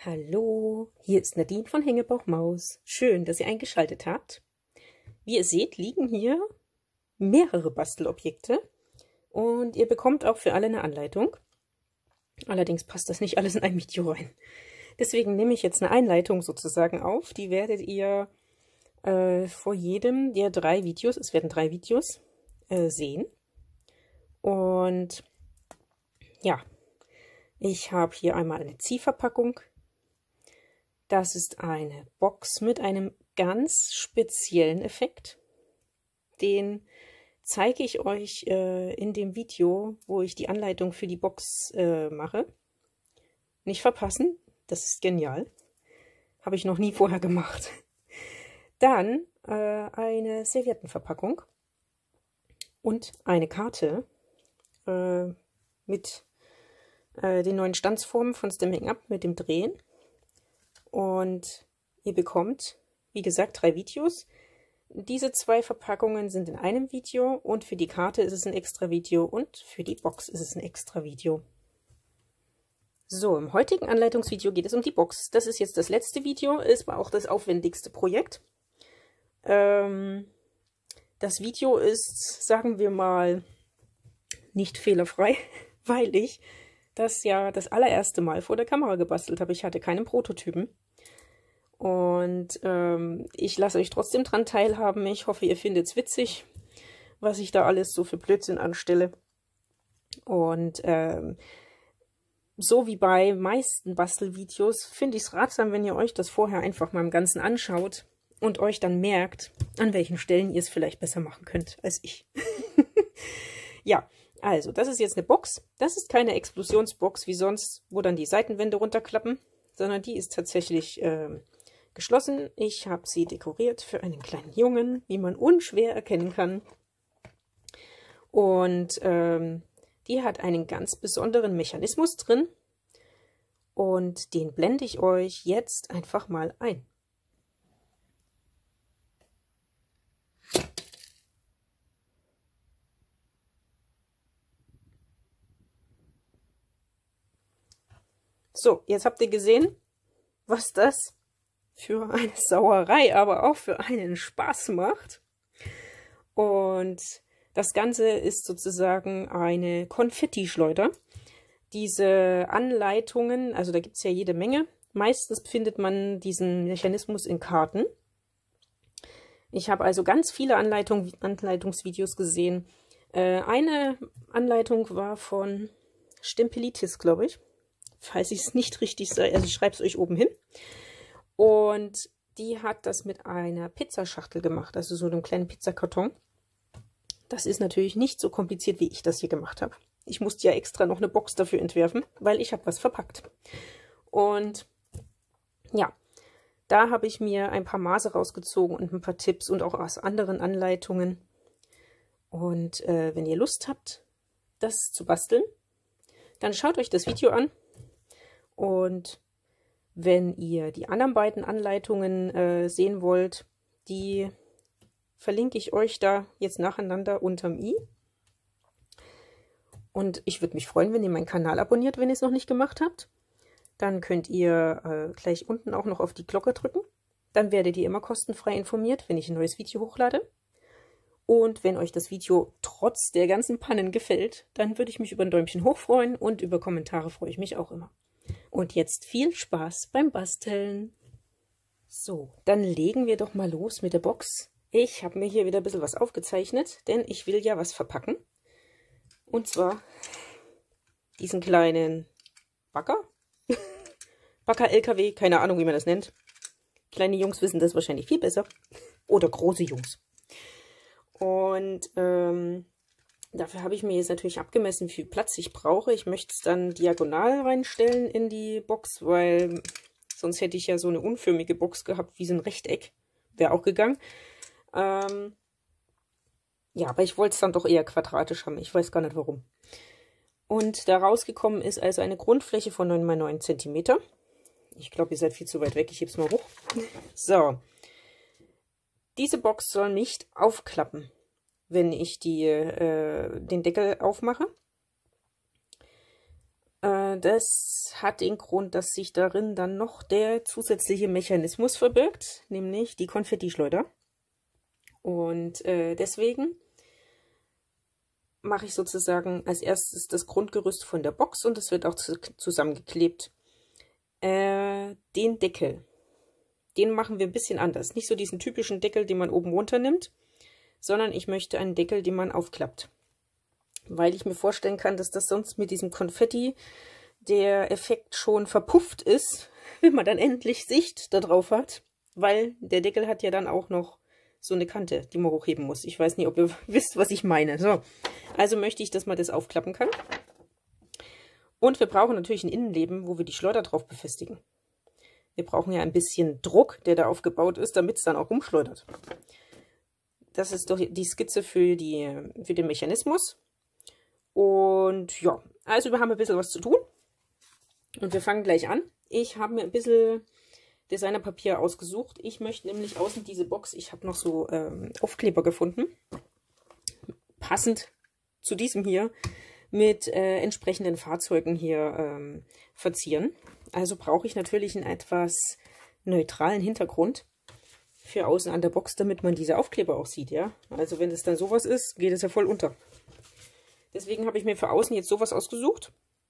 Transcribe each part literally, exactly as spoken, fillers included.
Hallo, hier ist Nadine von Hängebauchmaus. Schön, dass ihr eingeschaltet habt. Wie ihr seht, liegen hier mehrere Bastelobjekte und ihr bekommt auch für alle eine Anleitung. Allerdings passt das nicht alles in ein Video rein. Deswegen nehme ich jetzt eine Einleitung sozusagen auf. Die werdet ihr äh, vor jedem der drei Videos, es werden drei Videos, äh, sehen. Und ja, ich habe hier einmal eine Ziehverpackung. Das ist eine Box mit einem ganz speziellen Effekt. Den zeige ich euch äh, in dem Video, wo ich die Anleitung für die Box äh, mache. Nicht verpassen, das ist genial. Habe ich noch nie vorher gemacht. Dann äh, eine Serviettenverpackung und eine Karte äh, mit äh, den neuen Stanzformen von Stampin' Up mit dem Drehen. Und ihr bekommt, wie gesagt, drei Videos. Diese zwei Verpackungen sind in einem Video und für die Karte ist es ein extra Video und für die Box ist es ein extra Video. So, im heutigen Anleitungsvideo geht es um die Box. Das ist jetzt das letzte Video, es war auch das aufwendigste Projekt. Ähm, das Video ist, sagen wir mal, nicht fehlerfrei, weil ich das ja das allererste Mal vor der Kamera gebastelt habe. Ich hatte keinen Prototypen. Und ähm, ich lasse euch trotzdem dran teilhaben. Ich hoffe, ihr findet es witzig, was ich da alles so für Blödsinn anstelle. Und ähm, so wie bei meisten Bastelvideos finde ich es ratsam, wenn ihr euch das vorher einfach mal im Ganzen anschaut und euch dann merkt, an welchen Stellen ihr es vielleicht besser machen könnt als ich. Ja, also das ist jetzt eine Box. Das ist keine Explosionsbox wie sonst, wo dann die Seitenwände runterklappen, sondern die ist tatsächlich äh, geschlossen. Ich habe sie dekoriert für einen kleinen Jungen, wie man unschwer erkennen kann. Und ähm, die hat einen ganz besonderen Mechanismus drin. Und den blende ich euch jetzt einfach mal ein. So, jetzt habt ihr gesehen, was das für eine Sauerei, aber auch für einen Spaß macht. Und das Ganze ist sozusagen eine Konfettischleuder. Diese Anleitungen, also da gibt es ja jede Menge. Meistens findet man diesen Mechanismus in Karten. Ich habe also ganz viele Anleitung, Anleitungsvideos gesehen. Äh, eine Anleitung war von Stempelitis, glaube ich. Falls ich es nicht richtig sage, also ich schreibe es euch oben hin. Und die hat das mit einer Pizzaschachtel gemacht, also so einem kleinen Pizzakarton. Das ist natürlich nicht so kompliziert, wie ich das hier gemacht habe. Ich musste ja extra noch eine Box dafür entwerfen, weil ich habe was verpackt. Und ja, da habe ich mir ein paar Maße rausgezogen und ein paar Tipps und auch aus anderen Anleitungen. Und äh, wenn ihr Lust habt, das zu basteln, dann schaut euch das Video an. Und wenn ihr die anderen beiden Anleitungen äh, sehen wollt, die verlinke ich euch da jetzt nacheinander unterm i. Und ich würde mich freuen, wenn ihr meinen Kanal abonniert, wenn ihr es noch nicht gemacht habt. Dann könnt ihr äh, gleich unten auch noch auf die Glocke drücken. Dann werdet ihr immer kostenfrei informiert, wenn ich ein neues Video hochlade. Und wenn euch das Video trotz der ganzen Pannen gefällt, dann würde ich mich über ein Däumchen hoch freuen und über Kommentare freue ich mich auch immer. Und jetzt viel Spaß beim Basteln. So, dann legen wir doch mal los mit der Box. Ich habe mir hier wieder ein bisschen was aufgezeichnet, denn ich will ja was verpacken. Und zwar diesen kleinen Bagger. Bagger-L K W, keine Ahnung, wie man das nennt. Kleine Jungs wissen das wahrscheinlich viel besser. Oder große Jungs. Und ähm, dafür habe ich mir jetzt natürlich abgemessen, wie viel Platz ich brauche. Ich möchte es dann diagonal reinstellen in die Box, weil sonst hätte ich ja so eine unförmige Box gehabt, wie so ein Rechteck. Wäre auch gegangen. Ähm, ja, aber ich wollte es dann doch eher quadratisch haben. Ich weiß gar nicht warum. Und da rausgekommen ist also eine Grundfläche von neun mal neun Zentimeter. Ich glaube, ihr seid viel zu weit weg. Ich hebe es mal hoch. So. Diese Box soll nicht aufklappen, wenn ich die, äh, den Deckel aufmache. Äh, das hat den Grund, dass sich darin dann noch der zusätzliche Mechanismus verbirgt, nämlich die Konfettischleuder. Und äh, deswegen mache ich sozusagen als erstes das Grundgerüst von der Box und es wird auch zu zusammengeklebt. Äh, den Deckel, den machen wir ein bisschen anders. Nicht so diesen typischen Deckel, den man oben runter nimmt, sondern ich möchte einen Deckel, den man aufklappt. Weil ich mir vorstellen kann, dass das sonst mit diesem Konfetti der Effekt schon verpufft ist, wenn man dann endlich Sicht da drauf hat. Weil der Deckel hat ja dann auch noch so eine Kante, die man hochheben muss. Ich weiß nicht, ob ihr wisst, was ich meine. So, also möchte ich, dass man das aufklappen kann. Und wir brauchen natürlich ein Innenleben, wo wir die Schleuder drauf befestigen. Wir brauchen ja ein bisschen Druck, der da aufgebaut ist, damit es dann auch rumschleudert. Das ist doch die Skizze für, die, für den Mechanismus. Und ja, also wir haben ein bisschen was zu tun. Und wir fangen gleich an. Ich habe mir ein bisschen Designerpapier ausgesucht. Ich möchte nämlich außen diese Box, ich habe noch so ähm, Aufkleber gefunden, passend zu diesem hier, mit äh, entsprechenden Fahrzeugen hier ähm, verzieren. Also brauche ich natürlich einen etwas neutralen Hintergrund für außen an der Box, damit man diese Aufkleber auch sieht, ja. Also wenn es dann sowas ist, geht es ja voll unter. Deswegen habe ich mir für außen jetzt sowas ausgesucht.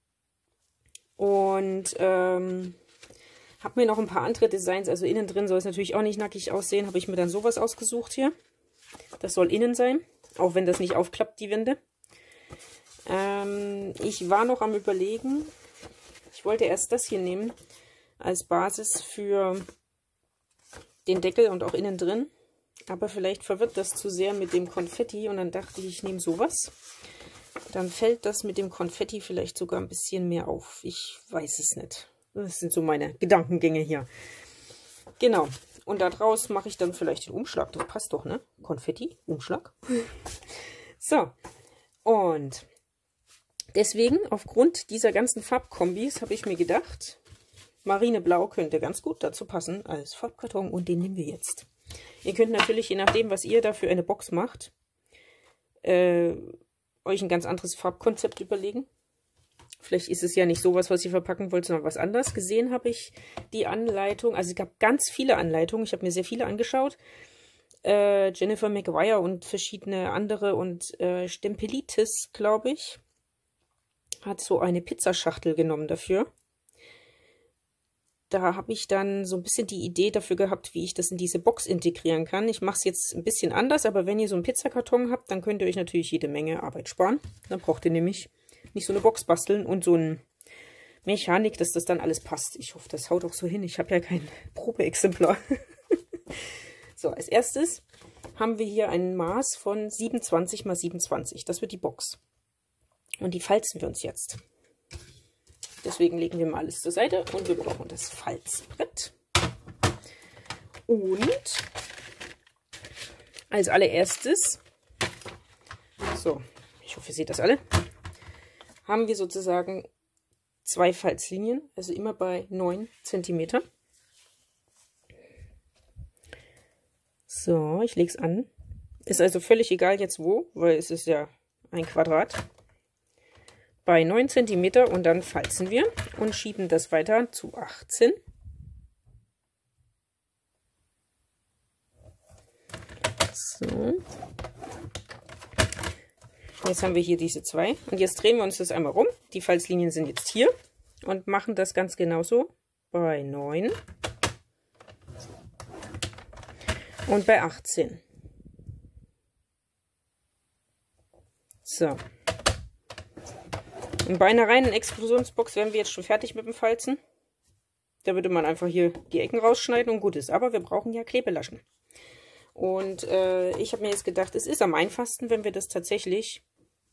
Und ähm, habe mir noch ein paar andere Designs, also innen drin soll es natürlich auch nicht nackig aussehen, habe ich mir dann sowas ausgesucht hier. Das soll innen sein, auch wenn das nicht aufklappt, die Wände. Ähm, ich war noch am Überlegen, ich wollte erst das hier nehmen als Basis für den Deckel und auch innen drin. Aber vielleicht verwirrt das zu sehr mit dem Konfetti und dann dachte ich, ich nehme sowas. Dann fällt das mit dem Konfetti vielleicht sogar ein bisschen mehr auf. Ich weiß es nicht. Das sind so meine Gedankengänge hier. Genau. Und daraus mache ich dann vielleicht den Umschlag. Das passt doch, ne? Konfetti, Umschlag. So. Und deswegen, aufgrund dieser ganzen Farbkombis, habe ich mir gedacht, Marineblau könnte ganz gut dazu passen als Farbkarton. Und den nehmen wir jetzt. Ihr könnt natürlich, je nachdem, was ihr da für eine Box macht, äh, euch ein ganz anderes Farbkonzept überlegen. Vielleicht ist es ja nicht sowas, was ihr verpacken wollt, sondern was anderes. Gesehen habe ich die Anleitung. Also es gab ganz viele Anleitungen. Ich habe mir sehr viele angeschaut. Äh, Jennifer Maguire und verschiedene andere und äh, Stempelitis, glaube ich, hat so eine Pizzaschachtel genommen dafür. Da habe ich dann so ein bisschen die Idee dafür gehabt, wie ich das in diese Box integrieren kann. Ich mache es jetzt ein bisschen anders, aber wenn ihr so einen Pizzakarton habt, dann könnt ihr euch natürlich jede Menge Arbeit sparen. Dann braucht ihr nämlich nicht so eine Box basteln und so eine Mechanik, dass das dann alles passt. Ich hoffe, das haut auch so hin. Ich habe ja kein Probeexemplar. So, als erstes haben wir hier ein Maß von siebenundzwanzig mal siebenundzwanzig. Das wird die Box. Und die falzen wir uns jetzt. Deswegen legen wir mal alles zur Seite und wir brauchen das Falzbrett. Und als allererstes, so, ich hoffe, ihr seht das alle, haben wir sozusagen zwei Falzlinien, also immer bei neun Zentimeter. So, ich lege es an. Ist also völlig egal jetzt wo, weil es ist ja ein Quadrat. Bei neun Zentimeter und dann falzen wir und schieben das weiter zu achtzehn. So. Jetzt haben wir hier diese zwei und jetzt drehen wir uns das einmal rum. Die Falzlinien sind jetzt hier und machen das ganz genauso bei neun und bei achtzehn. So. Und bei einer reinen Explosionsbox wären wir jetzt schon fertig mit dem Falzen. Da würde man einfach hier die Ecken rausschneiden und gut ist. Aber wir brauchen ja Klebelaschen. Und äh, ich habe mir jetzt gedacht, es ist am einfachsten, wenn wir das tatsächlich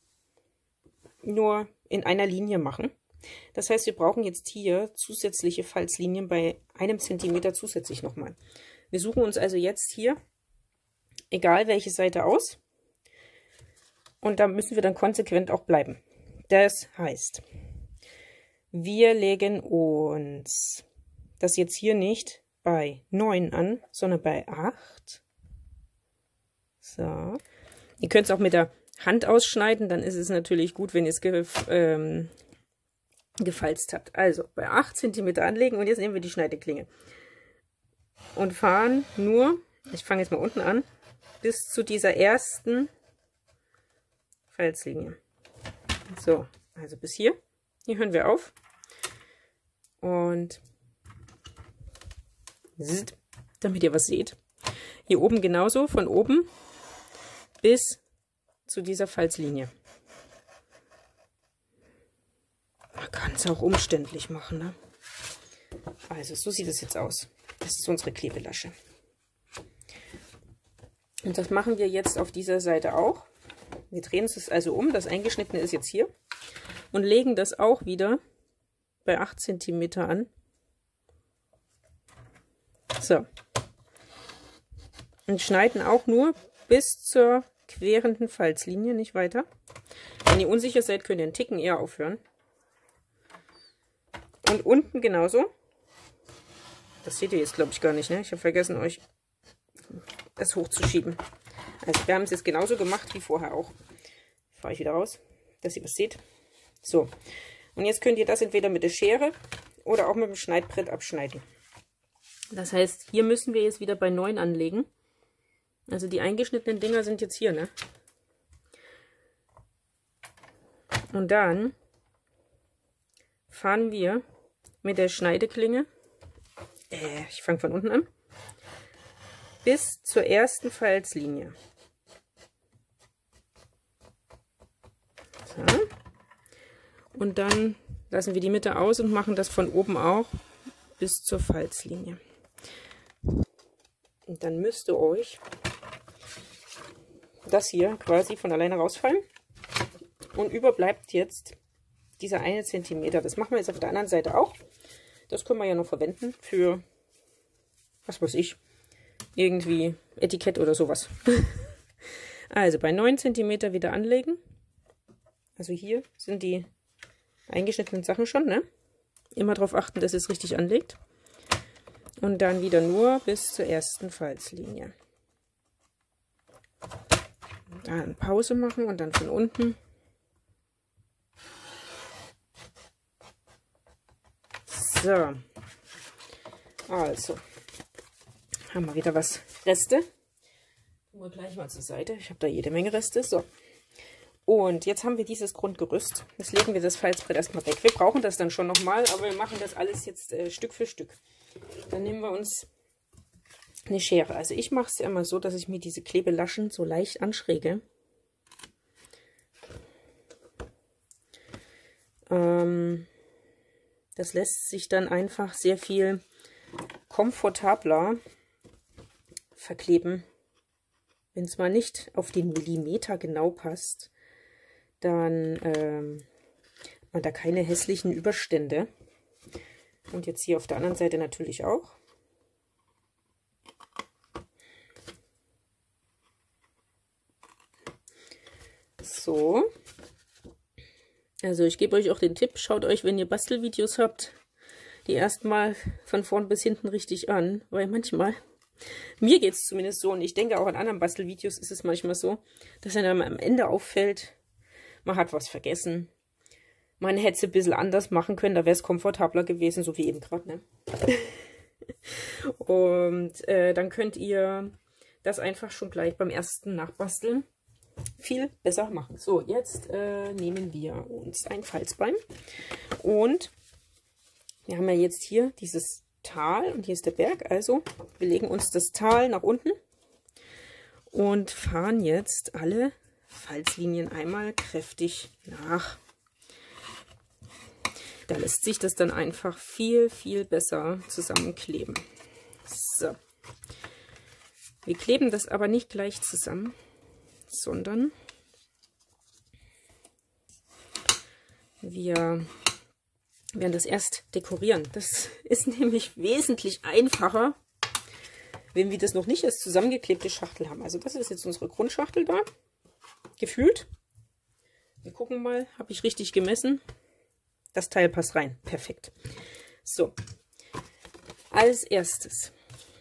nur in einer Linie machen. Das heißt, wir brauchen jetzt hier zusätzliche Falzlinien bei einem Zentimeter zusätzlich nochmal. Wir suchen uns also jetzt hier, egal welche Seite aus. Und da müssen wir dann konsequent auch bleiben. Das heißt, wir legen uns das jetzt hier nicht bei neun an, sondern bei acht. So. Ihr könnt es auch mit der Hand ausschneiden, dann ist es natürlich gut, wenn ihr es ähm, gefalzt habt. Also bei acht Zentimeter anlegen und jetzt nehmen wir die Schneideklinge und fahren nur, ich fange jetzt mal unten an, bis zu dieser ersten Falzlinie. So, also bis hier. Hier hören wir auf. Und damit ihr was seht. Hier oben genauso, von oben bis zu dieser Falzlinie. Man kann es auch umständlich machen, ne? Also so sieht es jetzt aus. Das ist unsere Klebelasche. Und das machen wir jetzt auf dieser Seite auch. Wir drehen es also um, das Eingeschnittene ist jetzt hier. Und legen das auch wieder bei acht Zentimeter an. So. Und schneiden auch nur bis zur querenden Falzlinie, nicht weiter. Wenn ihr unsicher seid, könnt ihr einen Ticken eher aufhören. Und unten genauso. Das seht ihr jetzt, glaube ich, gar nicht, ne? Ich habe vergessen, euch das hochzuschieben. Also wir haben es jetzt genauso gemacht wie vorher auch. Fahre ich wieder raus, dass ihr was seht. So. Und jetzt könnt ihr das entweder mit der Schere oder auch mit dem Schneidbrett abschneiden. Das heißt, hier müssen wir jetzt wieder bei neun anlegen. Also die eingeschnittenen Dinger sind jetzt hier, ne? Und dann fahren wir mit der Schneideklinge, äh, ich fange von unten an, bis zur ersten Falzlinie. So. Und dann lassen wir die Mitte aus und machen das von oben auch bis zur Falzlinie. Und dann müsste euch das hier quasi von alleine rausfallen. Und überbleibt jetzt dieser eine Zentimeter. Das machen wir jetzt auf der anderen Seite auch. Das können wir ja noch verwenden für, was weiß ich, irgendwie Etikett oder sowas. Also bei neun Zentimeter wieder anlegen. Also hier sind die eingeschnittenen Sachen schon, ne? Immer darauf achten, dass es richtig anlegt. Und dann wieder nur bis zur ersten Falzlinie. Dann Pause machen und dann von unten. So. Also. Haben wir wieder was Reste. Tun wir gleich mal zur Seite. Ich habe da jede Menge Reste. So. Und jetzt haben wir dieses Grundgerüst. Jetzt legen wir das Falzbrett erstmal weg. Wir brauchen das dann schon nochmal, aber wir machen das alles jetzt äh, Stück für Stück. Dann nehmen wir uns eine Schere. Also ich mache es ja immer so, dass ich mir diese Klebelaschen so leicht anschräge. Ähm, das lässt sich dann einfach sehr viel komfortabler verkleben. Wenn es mal nicht auf den Millimeter genau passt, dann ähm, hat man da keine hässlichen Überstände. Und jetzt hier auf der anderen Seite natürlich auch. So. Also ich gebe euch auch den Tipp, schaut euch, wenn ihr Bastelvideos habt, die erstmal von vorn bis hinten richtig an, weil manchmal, mir geht es zumindest so und ich denke auch an anderen Bastelvideos ist es manchmal so, dass einem am Ende auffällt, man hat was vergessen. Man hätte es ein bisschen anders machen können, da wäre es komfortabler gewesen, so wie eben gerade, ne? Und äh, dann könnt ihr das einfach schon gleich beim ersten Nachbasteln viel besser machen. So, jetzt äh, nehmen wir uns ein Falzbein und wir haben ja jetzt hier dieses Tal und hier ist der Berg, also wir legen uns das Tal nach unten und fahren jetzt alle Falzlinien einmal kräftig nach. Da lässt sich das dann einfach viel, viel besser zusammenkleben. So. Wir kleben das aber nicht gleich zusammen, sondern wir werden das erst dekorieren. Das ist nämlich wesentlich einfacher, wenn wir das noch nicht als zusammengeklebte Schachtel haben. Also das ist jetzt unsere Grundschachtel da, gefühlt. Wir gucken mal, habe ich richtig gemessen? Das Teil passt rein. Perfekt. So, als erstes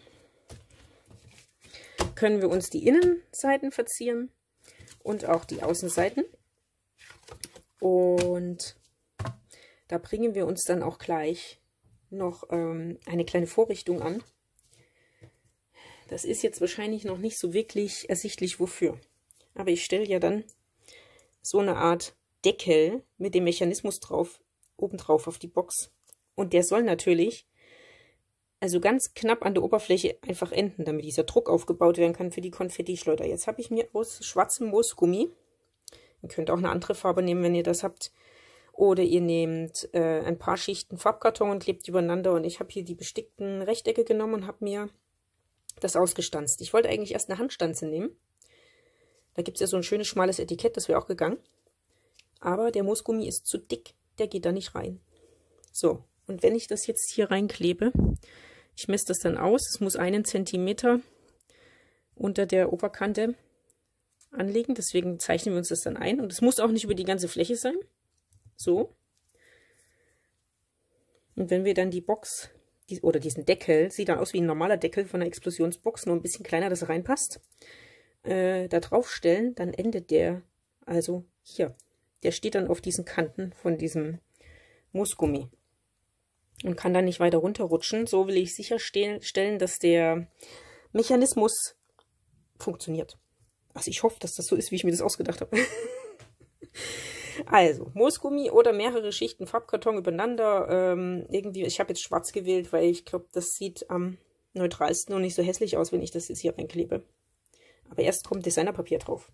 können wir uns die Innenseiten verzieren und auch die Außenseiten. Und Da bringen wir uns dann auch gleich noch ähm, eine kleine Vorrichtung an. Das ist jetzt wahrscheinlich noch nicht so wirklich ersichtlich, wofür. Aber ich stelle ja dann so eine Art Deckel mit dem Mechanismus drauf, obendrauf auf die Box. Und der soll natürlich also ganz knapp an der Oberfläche einfach enden, damit dieser Druck aufgebaut werden kann für die Konfettischleuder. Jetzt habe ich mir aus schwarzem Moosgummi, ihr könnt auch eine andere Farbe nehmen, wenn ihr das habt, oder ihr nehmt äh, ein paar Schichten Farbkarton und klebt die übereinander. Und ich habe hier die bestickten Rechtecke genommen und habe mir das ausgestanzt. Ich wollte eigentlich erst eine Handstanze nehmen. Da gibt es ja so ein schönes schmales Etikett, das wäre auch gegangen. Aber der Moosgummi ist zu dick, der geht da nicht rein. So, und wenn ich das jetzt hier reinklebe, ich messe das dann aus, es muss einen Zentimeter unter der Oberkante anlegen, deswegen zeichnen wir uns das dann ein. Und es muss auch nicht über die ganze Fläche sein. So. Und wenn wir dann die Box, die, oder diesen Deckel, sieht dann aus wie ein normaler Deckel von einer Explosionsbox, nur ein bisschen kleiner, dass er reinpasst, äh, da drauf stellen, dann endet der also hier. Der steht dann auf diesen Kanten von diesem Moosgummi und kann dann nicht weiter runterrutschen. So will ich sicherstellen, dass der Mechanismus funktioniert. Also ich hoffe, dass das so ist, wie ich mir das ausgedacht habe. Also, Moosgummi oder mehrere Schichten Farbkarton übereinander. Ähm, irgendwie, ich habe jetzt schwarz gewählt, weil ich glaube, das sieht am neutralsten und nicht so hässlich aus, wenn ich das jetzt hier reinklebe. Aber erst kommt Designerpapier drauf.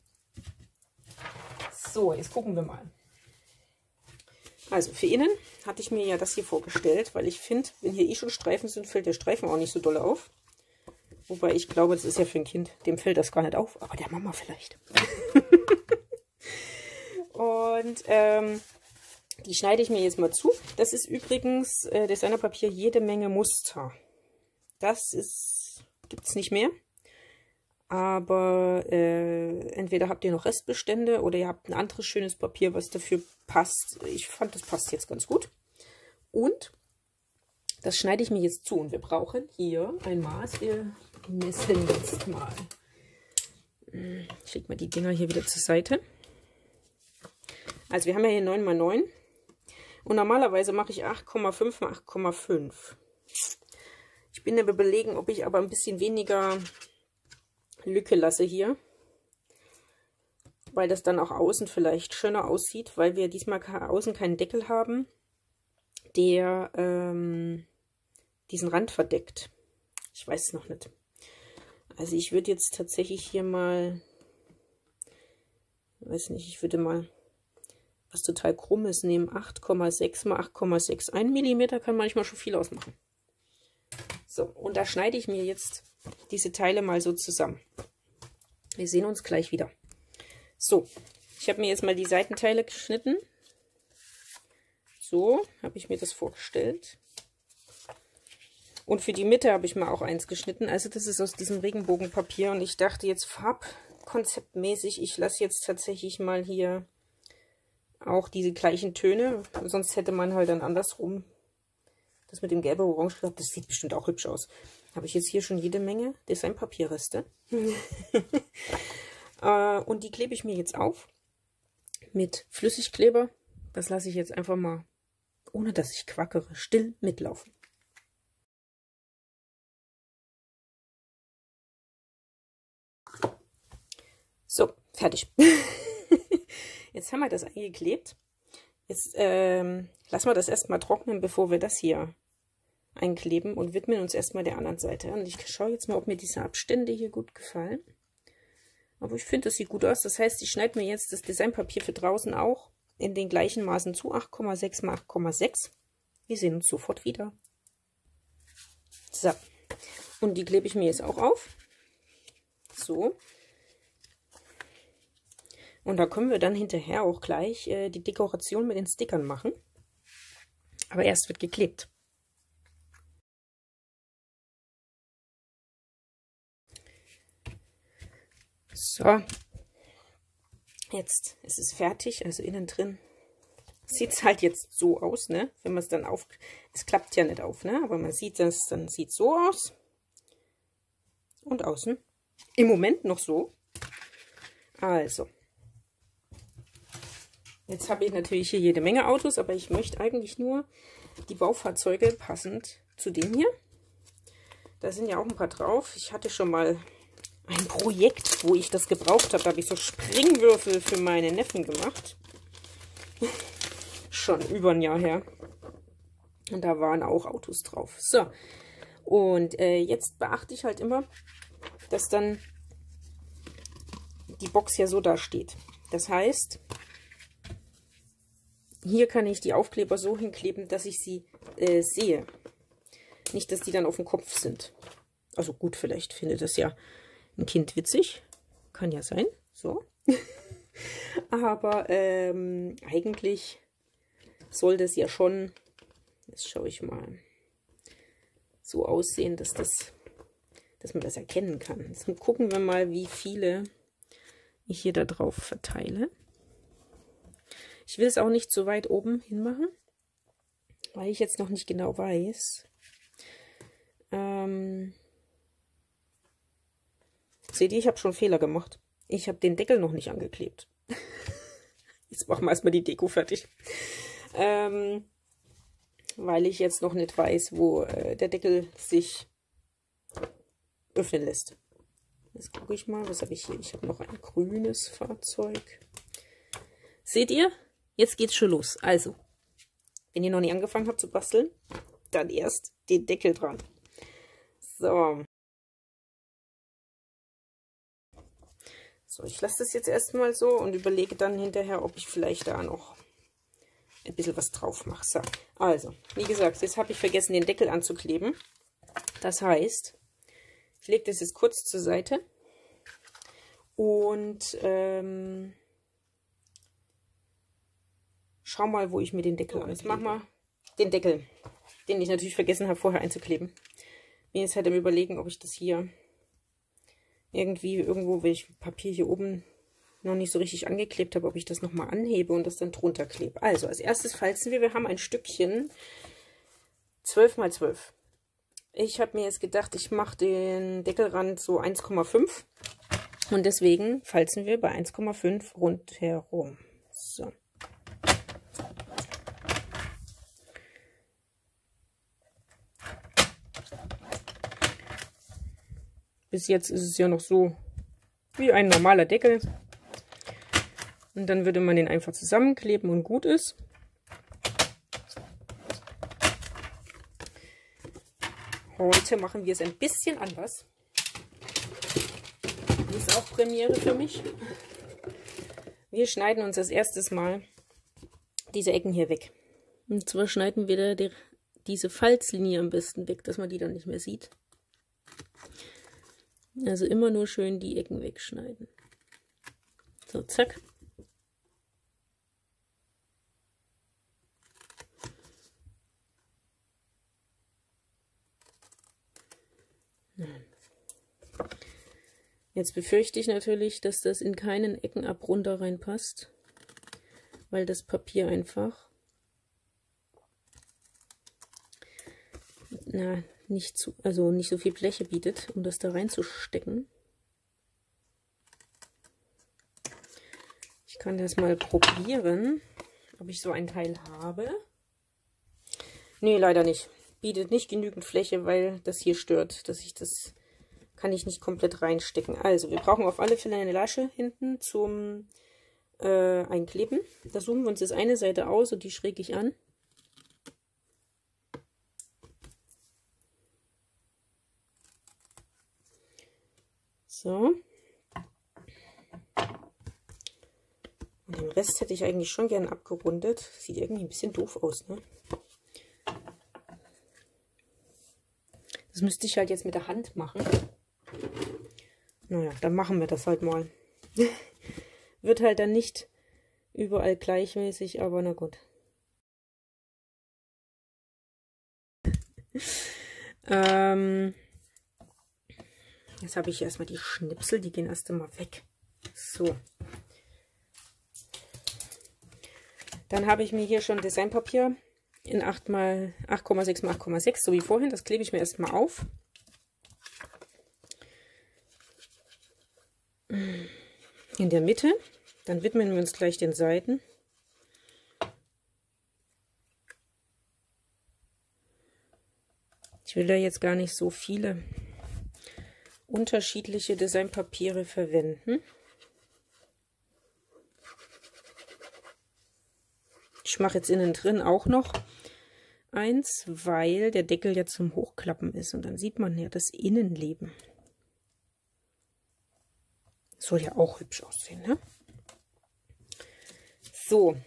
So, jetzt gucken wir mal. Also, für innen hatte ich mir ja das hier vorgestellt, weil ich finde, wenn hier eh schon Streifen sind, fällt der Streifen auch nicht so doll auf. Wobei ich glaube, das ist ja für ein Kind, dem fällt das gar nicht auf, aber der Mama vielleicht. Und ähm, die schneide ich mir jetzt mal zu. Das ist übrigens äh, Designerpapier jede Menge Muster. Das ist gibt es nicht mehr. Aber äh, entweder habt ihr noch Restbestände oder ihr habt ein anderes schönes Papier, was dafür passt. Ich fand, das passt jetzt ganz gut. Und das schneide ich mir jetzt zu. Und wir brauchen hier ein Maß. Wir messen jetzt mal. Ich lege mal die Dinger hier wieder zur Seite. Also wir haben ja hier neun mal neun und normalerweise mache ich acht Komma fünf mal acht Komma fünf. Ich bin aber überlegen, ob ich aber ein bisschen weniger Lücke lasse hier, weil das dann auch außen vielleicht schöner aussieht, weil wir diesmal außen keinen Deckel haben, der ähm, diesen Rand verdeckt. Ich weiß es noch nicht. Also ich würde jetzt tatsächlich hier mal, weiß nicht, ich würde mal was total krummes nehmen, acht Komma sechs mal acht Komma sechs. Ein Millimeter kann manchmal schon viel ausmachen. So, und da schneide ich mir jetzt diese Teile mal so zusammen. Wir sehen uns gleich wieder. So, ich habe mir jetzt mal die Seitenteile geschnitten. So habe ich mir das vorgestellt. Und für die Mitte habe ich mal auch eins geschnitten. Also das ist aus diesem Regenbogenpapier. Und ich dachte jetzt farbkonzeptmäßig, ich lasse jetzt tatsächlich mal hier auch diese gleichen Töne, sonst hätte man halt dann andersrum das mit dem gelben Orange gehabt. Das sieht bestimmt auch hübsch aus. Habe ich jetzt hier schon jede Menge Designpapierreste. äh, und die klebe ich mir jetzt auf mit Flüssigkleber. Das lasse ich jetzt einfach mal, ohne dass ich quackere, still mitlaufen. So, fertig. Jetzt haben wir das eingeklebt. Jetzt ähm, lassen wir das erstmal trocknen, bevor wir das hier einkleben und widmen uns erstmal der anderen Seite. Und ich schaue jetzt mal, ob mir diese Abstände hier gut gefallen. Aber ich finde, das sieht gut aus. Das heißt, ich schneide mir jetzt das Designpapier für draußen auch in den gleichen Maßen zu. acht Komma sechs mal acht Komma sechs. Wir sehen uns sofort wieder. So. Und die klebe ich mir jetzt auch auf. So. Und da können wir dann hinterher auch gleich äh, die Dekoration mit den Stickern machen. Aber erst wird geklebt. So. Jetzt ist es fertig, also innen drin sieht es halt jetzt so aus, ne? Wenn man es dann auf... Es klappt ja nicht auf, ne? Aber man sieht das, dann sieht es so aus. Und außen. Im Moment noch so. Also. Jetzt habe ich natürlich hier jede Menge Autos, aber ich möchte eigentlich nur die Baufahrzeuge passend zu dem hier. Da sind ja auch ein paar drauf. Ich hatte schon mal ein Projekt, wo ich das gebraucht habe. Da habe ich so Springwürfel für meine Neffen gemacht. Schon über ein Jahr her. Und da waren auch Autos drauf. So, und äh, jetzt beachte ich halt immer, dass dann die Box ja so da steht. Das heißt, hier kann ich die Aufkleber so hinkleben, dass ich sie äh, sehe. Nicht, dass die dann auf dem Kopf sind. Also gut, vielleicht findet das ja ein Kind witzig. Kann ja sein. So. Aber ähm, eigentlich soll das ja schon, jetzt schaue ich mal, so aussehen, dass, das, dass man das erkennen kann. Jetzt gucken wir mal, wie viele ich hier da drauf verteile. Ich will es auch nicht so weit oben hinmachen, weil ich jetzt noch nicht genau weiß. Ähm, seht ihr, ich habe schon Fehler gemacht. Ich habe den Deckel noch nicht angeklebt. Jetzt machen wir erstmal die Deko fertig. Ähm, weil ich jetzt noch nicht weiß, wo äh, der Deckel sich öffnen lässt. Jetzt gucke ich mal, was habe ich hier? Ich habe noch ein grünes Fahrzeug. Seht ihr? Jetzt geht's schon los. Also, wenn ihr noch nicht angefangen habt zu basteln, dann erst den Deckel dran. So. So, ich lasse das jetzt erstmal so und überlege dann hinterher, ob ich vielleicht da noch ein bisschen was drauf mache. So, also, wie gesagt, jetzt habe ich vergessen, den Deckel anzukleben. Das heißt, ich lege das jetzt kurz zur Seite und ähm, schau mal, wo ich mir den Deckel so, anklebe. Jetzt machen wir den Deckel, den ich natürlich vergessen habe, vorher einzukleben. Bin jetzt halt am Überlegen, ob ich das hier irgendwie irgendwo, wenn ich Papier hier oben noch nicht so richtig angeklebt habe, ob ich das nochmal anhebe und das dann drunter klebe. Also, als erstes falzen wir. Wir haben ein Stückchen zwölf mal zwölf. Ich habe mir jetzt gedacht, ich mache den Deckelrand so eins Komma fünf und deswegen falzen wir bei eins Komma fünf rundherum. So. Bis jetzt ist es ja noch so wie ein normaler Deckel. Und dann würde man den einfach zusammenkleben und gut ist. Heute machen wir es ein bisschen anders. Das ist auch Premiere für mich. Wir schneiden uns als erstes mal diese Ecken hier weg. Und zwar schneiden wir da die, diese Falzlinie am besten weg, dass man die dann nicht mehr sieht. Also immer nur schön die Ecken wegschneiden. So, zack. Jetzt befürchte ich natürlich, dass das in keinen Eckenabrunder reinpasst, weil das Papier einfach na, nicht zu, also nicht so viel Fläche bietet, um das da reinzustecken. Ich kann das mal probieren, ob ich so ein Teil habe. Nee, leider nicht. Bietet nicht genügend Fläche, weil das hier stört, dass ich das kann ich nicht komplett reinstecken. Also, wir brauchen auf alle Fälle eine Lasche hinten zum äh, Einkleben. Da zoomen wir uns jetzt eine Seite aus und die schräg ich an. So. Und den Rest hätte ich eigentlich schon gern abgerundet. Sieht irgendwie ein bisschen doof aus, ne? Das müsste ich halt jetzt mit der Hand machen. Naja, dann machen wir das halt mal. Wird halt dann nicht überall gleichmäßig, aber na gut. ähm, jetzt habe ich erstmal die Schnipsel, die gehen erst einmal weg. So. Dann habe ich mir hier schon Designpapier in acht Komma sechs mal acht Komma sechs, so wie vorhin. Das klebe ich mir erstmal auf. In der Mitte. Dann widmen wir uns gleich den Seiten. Ich will da jetzt gar nicht so viele unterschiedliche Designpapiere verwenden. Ich mache jetzt innen drin auch noch eins, weil der Deckel ja zum Hochklappen ist und dann sieht man ja das Innenleben. Soll ja auch hübsch aussehen, ne? So.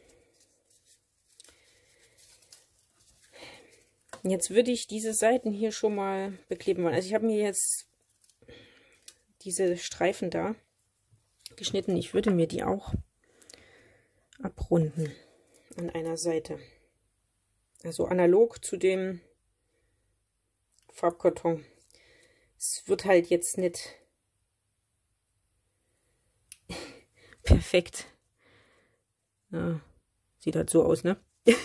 Jetzt würde ich diese Seiten hier schon mal bekleben wollen. Also ich habe mir jetzt diese Streifen da geschnitten. Ich würde mir die auch abrunden an einer Seite. Also analog zu dem Farbkarton. Es wird halt jetzt nicht perfekt. Ja, sieht halt so aus, ne?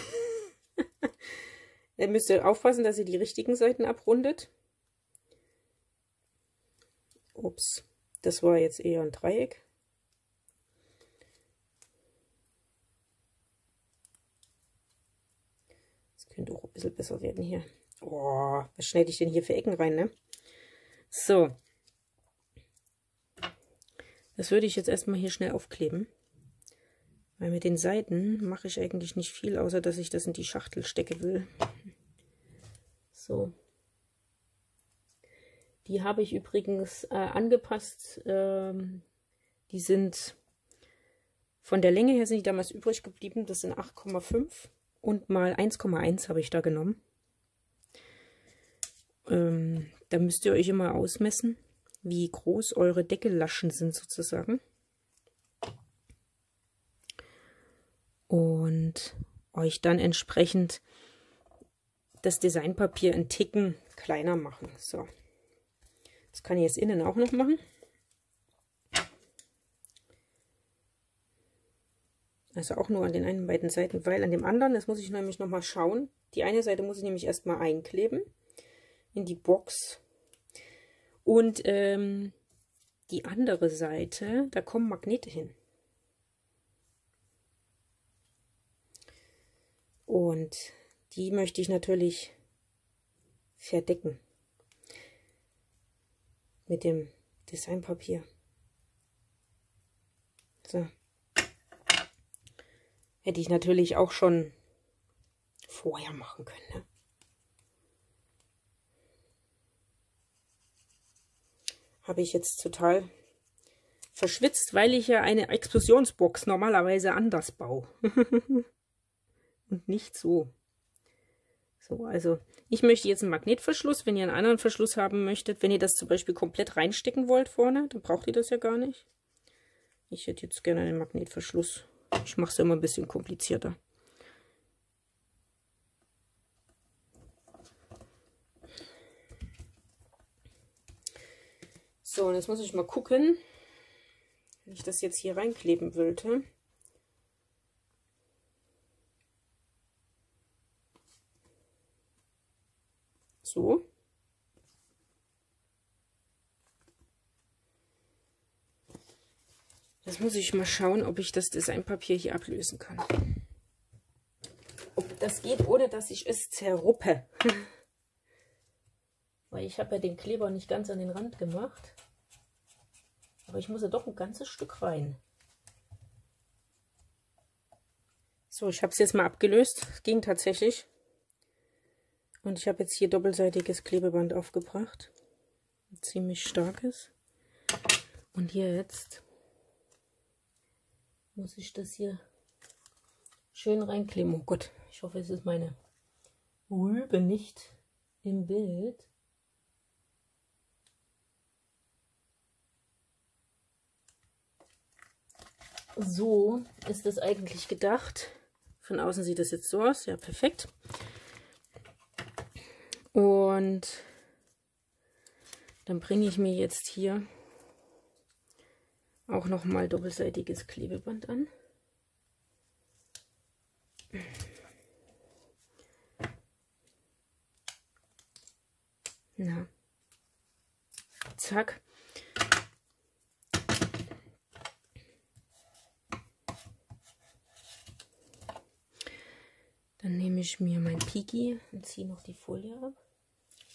Dann müsst ihr aufpassen, dass ihr die richtigen Seiten abrundet. Ups, das war jetzt eher ein Dreieck. Das könnte auch ein bisschen besser werden hier. Oh, was schneide ich denn hier für Ecken rein, ne? So. Das würde ich jetzt erstmal hier schnell aufkleben. Weil mit den Seiten mache ich eigentlich nicht viel, außer dass ich das in die Schachtel stecken will. So. Die habe ich übrigens äh, angepasst. Ähm, die sind von der Länge her sind die damals übrig geblieben. Das sind acht Komma fünf und mal eins Komma eins habe ich da genommen. Ähm, da müsst ihr euch immer ausmessen, wie groß eure Deckellaschen sind sozusagen. Und euch dann entsprechend das Designpapier einen Ticken kleiner machen. So. Das kann ich jetzt innen auch noch machen. Also auch nur an den einen beiden Seiten, weil an dem anderen, das muss ich nämlich noch mal schauen. Die eine Seite muss ich nämlich erstmal einkleben in die Box. Und ähm, die andere Seite, da kommen Magnete hin. Und die möchte ich natürlich verdecken mit dem Designpapier. So. Hätte ich natürlich auch schon vorher machen können, ne? Habe ich jetzt total verschwitzt, weil ich ja eine Explosionsbox normalerweise anders baue. Und nicht so. So, also ich möchte jetzt einen Magnetverschluss. Wenn ihr einen anderen Verschluss haben möchtet, wenn ihr das zum Beispiel komplett reinstecken wollt vorne, dann braucht ihr das ja gar nicht. Ich hätte jetzt gerne einen Magnetverschluss. Ich mache es immer ein bisschen komplizierter. So, und jetzt muss ich mal gucken, wenn ich das jetzt hier reinkleben wollte. So. Jetzt muss ich mal schauen, ob ich das Designpapier hier ablösen kann. Ob das geht, ohne dass ich es zerruppe. Weil ich habe ja den Kleber nicht ganz an den Rand gemacht. Aber ich muss ja doch ein ganzes Stück rein. So, ich habe es jetzt mal abgelöst. Es ging tatsächlich. Und ich habe jetzt hier doppelseitiges Klebeband aufgebracht. Ein ziemlich starkes. Und jetzt muss ich das hier schön reinkleben. Oh Gott, ich hoffe, es ist meine Rübe nicht im Bild. So ist es eigentlich gedacht. Von außen sieht das jetzt so aus. Ja, perfekt. Und dann bringe ich mir jetzt hier auch noch mal doppelseitiges Klebeband an. Na, zack. Dann nehme ich mir mein Piki und ziehe noch die Folie ab.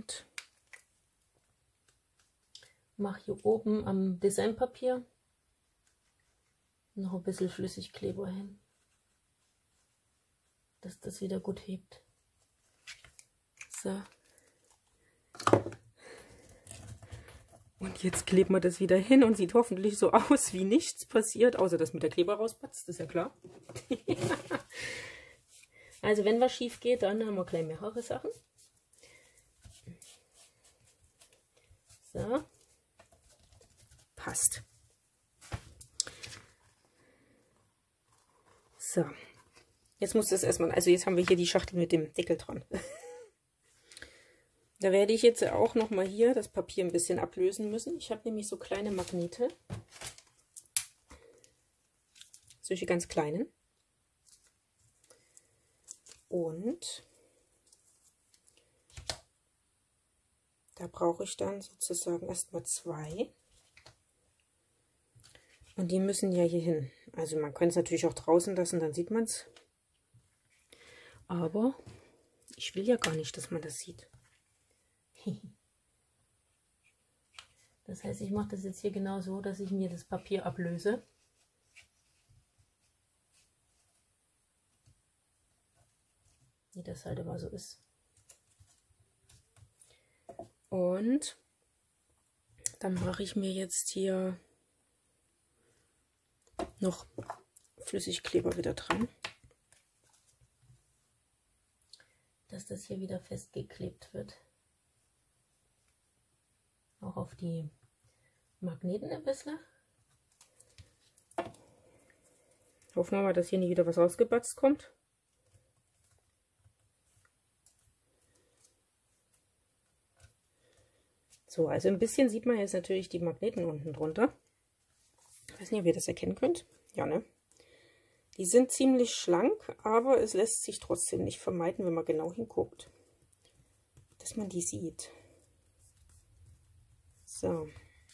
und mache hier oben am Designpapier noch ein bisschen Flüssigkleber hin, dass das wieder gut hebt. So. Und jetzt kleben wir das wieder hin und sieht hoffentlich so aus, wie nichts passiert, außer dass mit der Kleber rauspatzt, ist ja klar. Also wenn was schief geht, dann haben wir gleich mehrere Sachen. So. Passt. So. Jetzt muss das erstmal, also jetzt haben wir hier die Schachtel mit dem Deckel dran. Da werde ich jetzt auch noch mal hier das Papier ein bisschen ablösen müssen. Ich habe nämlich so kleine Magnete. Solche ganz kleinen. Und da brauche ich dann sozusagen erstmal zwei. Und die müssen ja hier hin. Also man könnte es natürlich auch draußen lassen, dann sieht man es. Aber ich will ja gar nicht, dass man das sieht. Das heißt, ich mache das jetzt hier genau so, dass ich mir das Papier ablöse. Wie das halt immer so ist. Und dann mache ich mir jetzt hier noch Flüssigkleber wieder dran, dass das hier wieder festgeklebt wird. Auch auf die Magneten ein bisschen. Hoffen wir mal, dass hier nicht wieder was rausgebatzt kommt. So, also ein bisschen sieht man jetzt natürlich die Magneten unten drunter. Ich weiß nicht, ob ihr das erkennen könnt. Ja, ne? Die sind ziemlich schlank, aber es lässt sich trotzdem nicht vermeiden, wenn man genau hinguckt, dass man die sieht. So.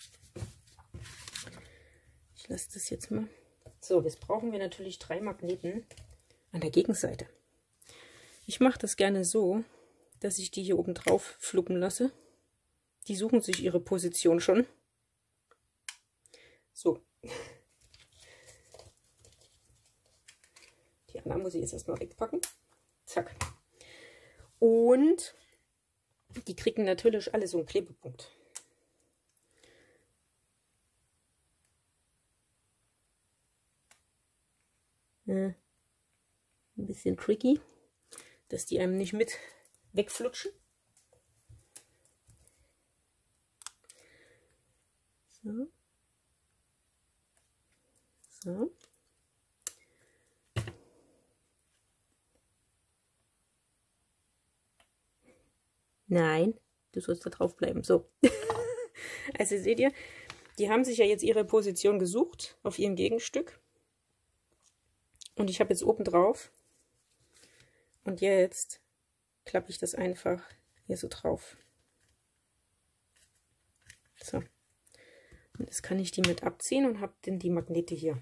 Ich lasse das jetzt mal. So, jetzt brauchen wir natürlich drei Magneten an der Gegenseite. Ich mache das gerne so, dass ich die hier oben drauf fluppen lasse. Die suchen sich ihre Position schon. So. Die anderen muss ich jetzt erstmal wegpacken. Zack. Und die kriegen natürlich alle so einen Klebepunkt. Ja, ein bisschen tricky, dass die einem nicht mit wegflutschen. So. So. Nein, du sollst da drauf bleiben. So. Also seht ihr, die haben sich ja jetzt ihre Position gesucht auf ihrem Gegenstück. Und ich habe jetzt oben drauf. Und jetzt klappe ich das einfach hier so drauf. So. Und jetzt kann ich die mit abziehen und habe dann die Magnete hier.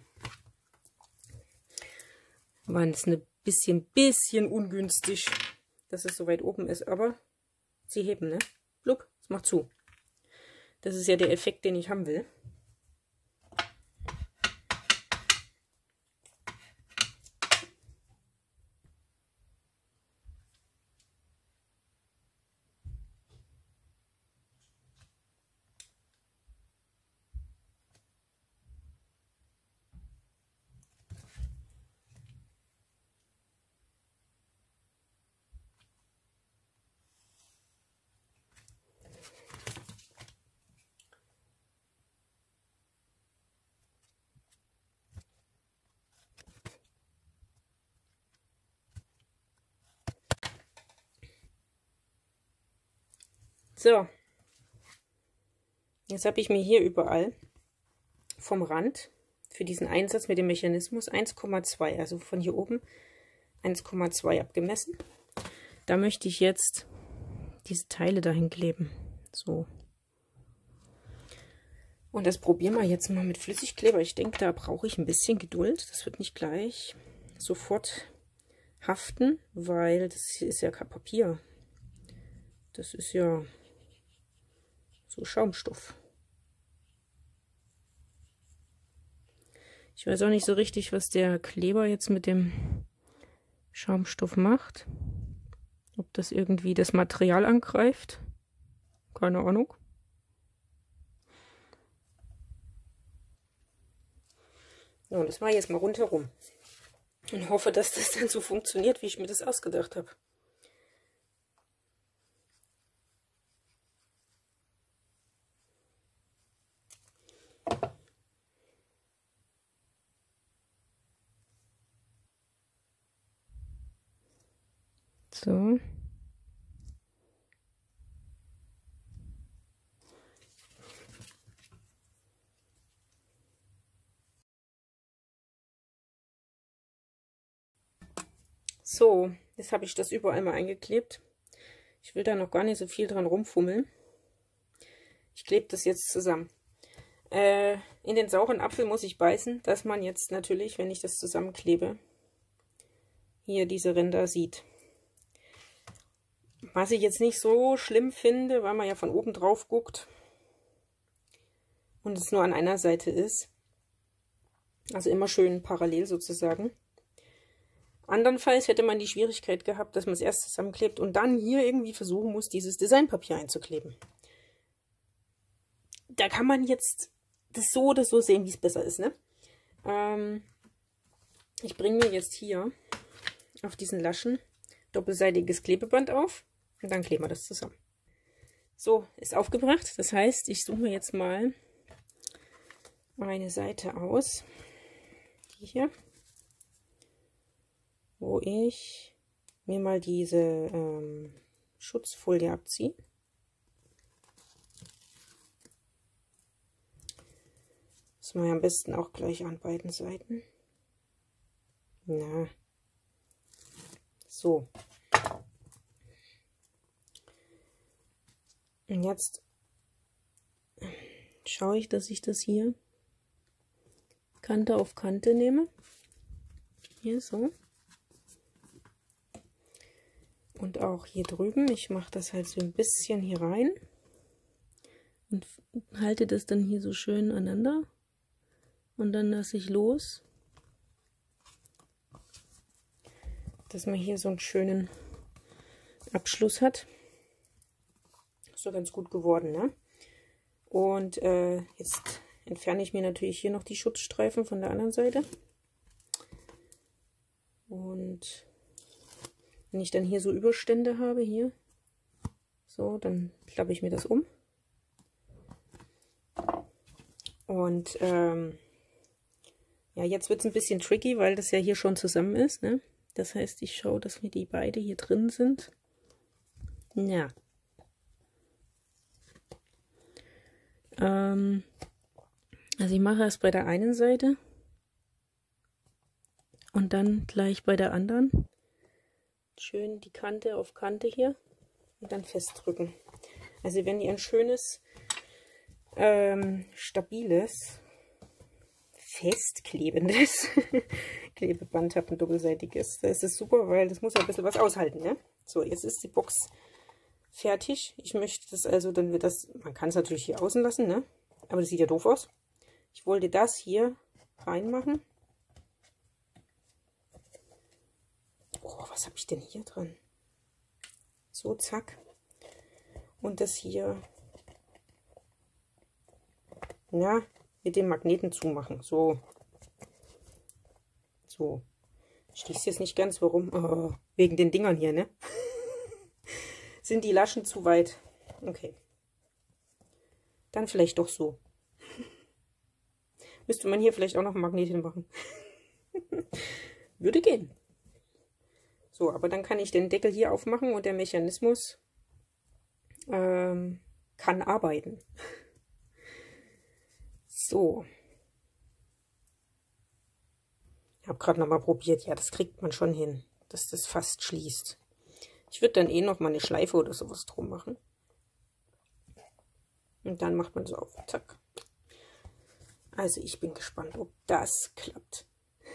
War es ein bisschen, bisschen ungünstig, dass es so weit oben ist, aber sie heben, ne? Blub, es macht zu. Das ist ja der Effekt, den ich haben will. So, jetzt habe ich mir hier überall vom Rand für diesen Einsatz mit dem Mechanismus eins Komma zwei, also von hier oben eins Komma zwei abgemessen. Da möchte ich jetzt diese Teile dahin kleben. So. Und das probieren wir jetzt mal mit Flüssigkleber. Ich denke, da brauche ich ein bisschen Geduld. Das wird nicht gleich sofort haften, weil das hier ist ja kein Papier. Das ist ja So Schaumstoff. Ich weiß auch nicht so richtig, was der Kleber jetzt mit dem Schaumstoff macht. Ob das irgendwie das Material angreift. Keine Ahnung. Ja, und das mache ich jetzt mal rundherum. Und hoffe, dass das dann so funktioniert, wie ich mir das ausgedacht habe. So. So, jetzt habe ich das überall mal eingeklebt. Ich will da noch gar nicht so viel dran rumfummeln. Ich klebe das jetzt zusammen. Äh, in den sauren Apfel muss ich beißen, dass man jetzt natürlich, wenn ich das zusammenklebe, hier diese Ränder sieht. Was ich jetzt nicht so schlimm finde, weil man ja von oben drauf guckt und es nur an einer Seite ist. Also immer schön parallel sozusagen. Andernfalls hätte man die Schwierigkeit gehabt, dass man es erst zusammenklebt und dann hier irgendwie versuchen muss, dieses Designpapier einzukleben. Da kann man jetzt das so oder so sehen, wie es besser ist, ne? Ähm, ich bringe mir jetzt hier auf diesen Laschen doppelseitiges Klebeband auf und dann kleben wir das zusammen. So, ist aufgebracht. Das heißt, ich suche mir jetzt mal eine Seite aus. Die hier. Wo ich mir mal diese ähm, Schutzfolie abziehe. Das mache ich am besten auch gleich an beiden Seiten. Na. So. Und jetzt schaue ich, dass ich das hier Kante auf Kante nehme. Hier so. Und auch hier drüben, ich mache das halt so ein bisschen hier rein und halte das dann hier so schön aneinander und dann lasse ich los, dass man hier so einen schönen Abschluss hat. Ist doch ganz gut geworden, ne? Und äh, jetzt entferne ich mir natürlich hier noch die Schutzstreifen von der anderen Seite. Und wenn ich dann hier so Überstände habe, hier, so, dann klappe ich mir das um. Und ähm, ja, jetzt wird es ein bisschen tricky, weil das ja hier schon zusammen ist, ne? Das heißt, ich schaue, dass mir die beide hier drin sind. Ja. Ähm, also ich mache erst bei der einen Seite und dann gleich bei der anderen. Schön die Kante auf Kante hier und dann festdrücken. Also wenn ihr ein schönes, ähm, stabiles, festklebendes Klebeband habt, ein doppelseitiges, da ist es super, weil das muss ja ein bisschen was aushalten, ne? So, jetzt ist die Box fertig. Ich möchte das also, dann wird das, man kann es natürlich hier außen lassen, ne? Aber das sieht ja doof aus. Ich wollte das hier reinmachen. Oh, was habe ich denn hier dran? So, zack. Und das hier, ja, mit dem Magneten zumachen. So. So. Schließt jetzt nicht ganz, warum? Oh, wegen den Dingern hier, ne? Sind die Laschen zu weit? Okay. Dann vielleicht doch so. Müsste man hier vielleicht auch noch ein Magnet hinmachen. Würde gehen. So, aber dann kann ich den Deckel hier aufmachen und der Mechanismus ähm, kann arbeiten. So. Ich habe gerade noch mal probiert. Ja, das kriegt man schon hin, dass das fast schließt. Ich würde dann eh noch mal eine Schleife oder sowas drum machen. Und dann macht man so auf. Zack. Also ich bin gespannt, ob das klappt.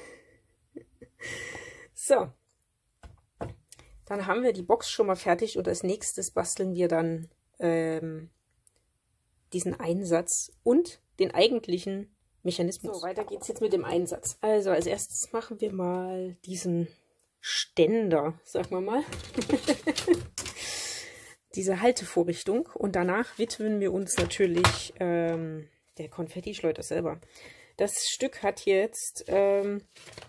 So. Dann haben wir die Box schon mal fertig und als nächstes basteln wir dann ähm, diesen Einsatz und den eigentlichen Mechanismus. So, weiter geht's jetzt mit dem Einsatz. Also als erstes machen wir mal diesen Ständer, sagen wir mal. Diese Haltevorrichtung. Und danach widmen wir uns natürlich ähm, der Konfettischleuder selber. Das Stück hat jetzt, ähm,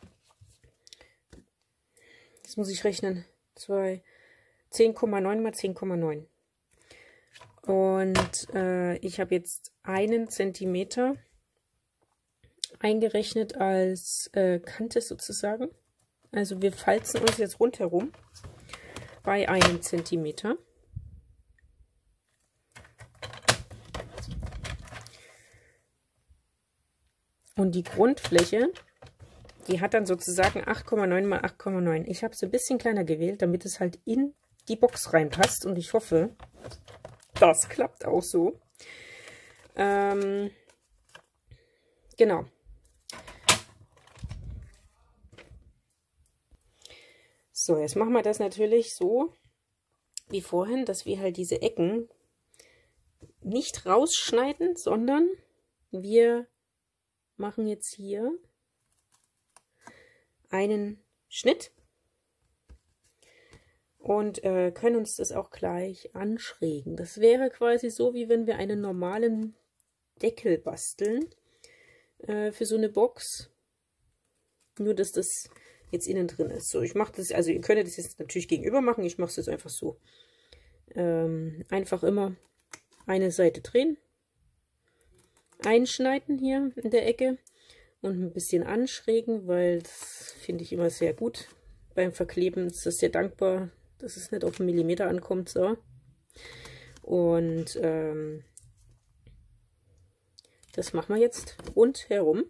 jetzt muss ich rechnen, zwei, zehn Komma neun mal zehn Komma neun. Und äh, ich habe jetzt einen Zentimeter eingerechnet als äh, Kante sozusagen. Also wir falzen uns jetzt rundherum bei einem Zentimeter. Und die Grundfläche, die hat dann sozusagen acht Komma neun mal acht Komma neun. Ich habe es ein bisschen kleiner gewählt, damit es halt in die Box reinpasst. Und ich hoffe, das klappt auch so. Ähm, genau. So, jetzt machen wir das natürlich so wie vorhin, dass wir halt diese Ecken nicht rausschneiden, sondern wir machen jetzt hier einen Schnitt und äh, können uns das auch gleich anschrägen. Das wäre quasi so, wie wenn wir einen normalen Deckel basteln äh, für so eine Box. Nur, dass das jetzt innen drin ist. So, ich mache das, also ihr könnt das jetzt natürlich gegenüber machen. Ich mache es jetzt einfach so. Ähm, einfach immer eine Seite drehen. Einschneiden hier in der Ecke und ein bisschen anschrägen, weil das finde ich immer sehr gut. Beim Verkleben ist das sehr dankbar, dass es nicht auf einen Millimeter ankommt. So. Und ähm, das machen wir jetzt rundherum.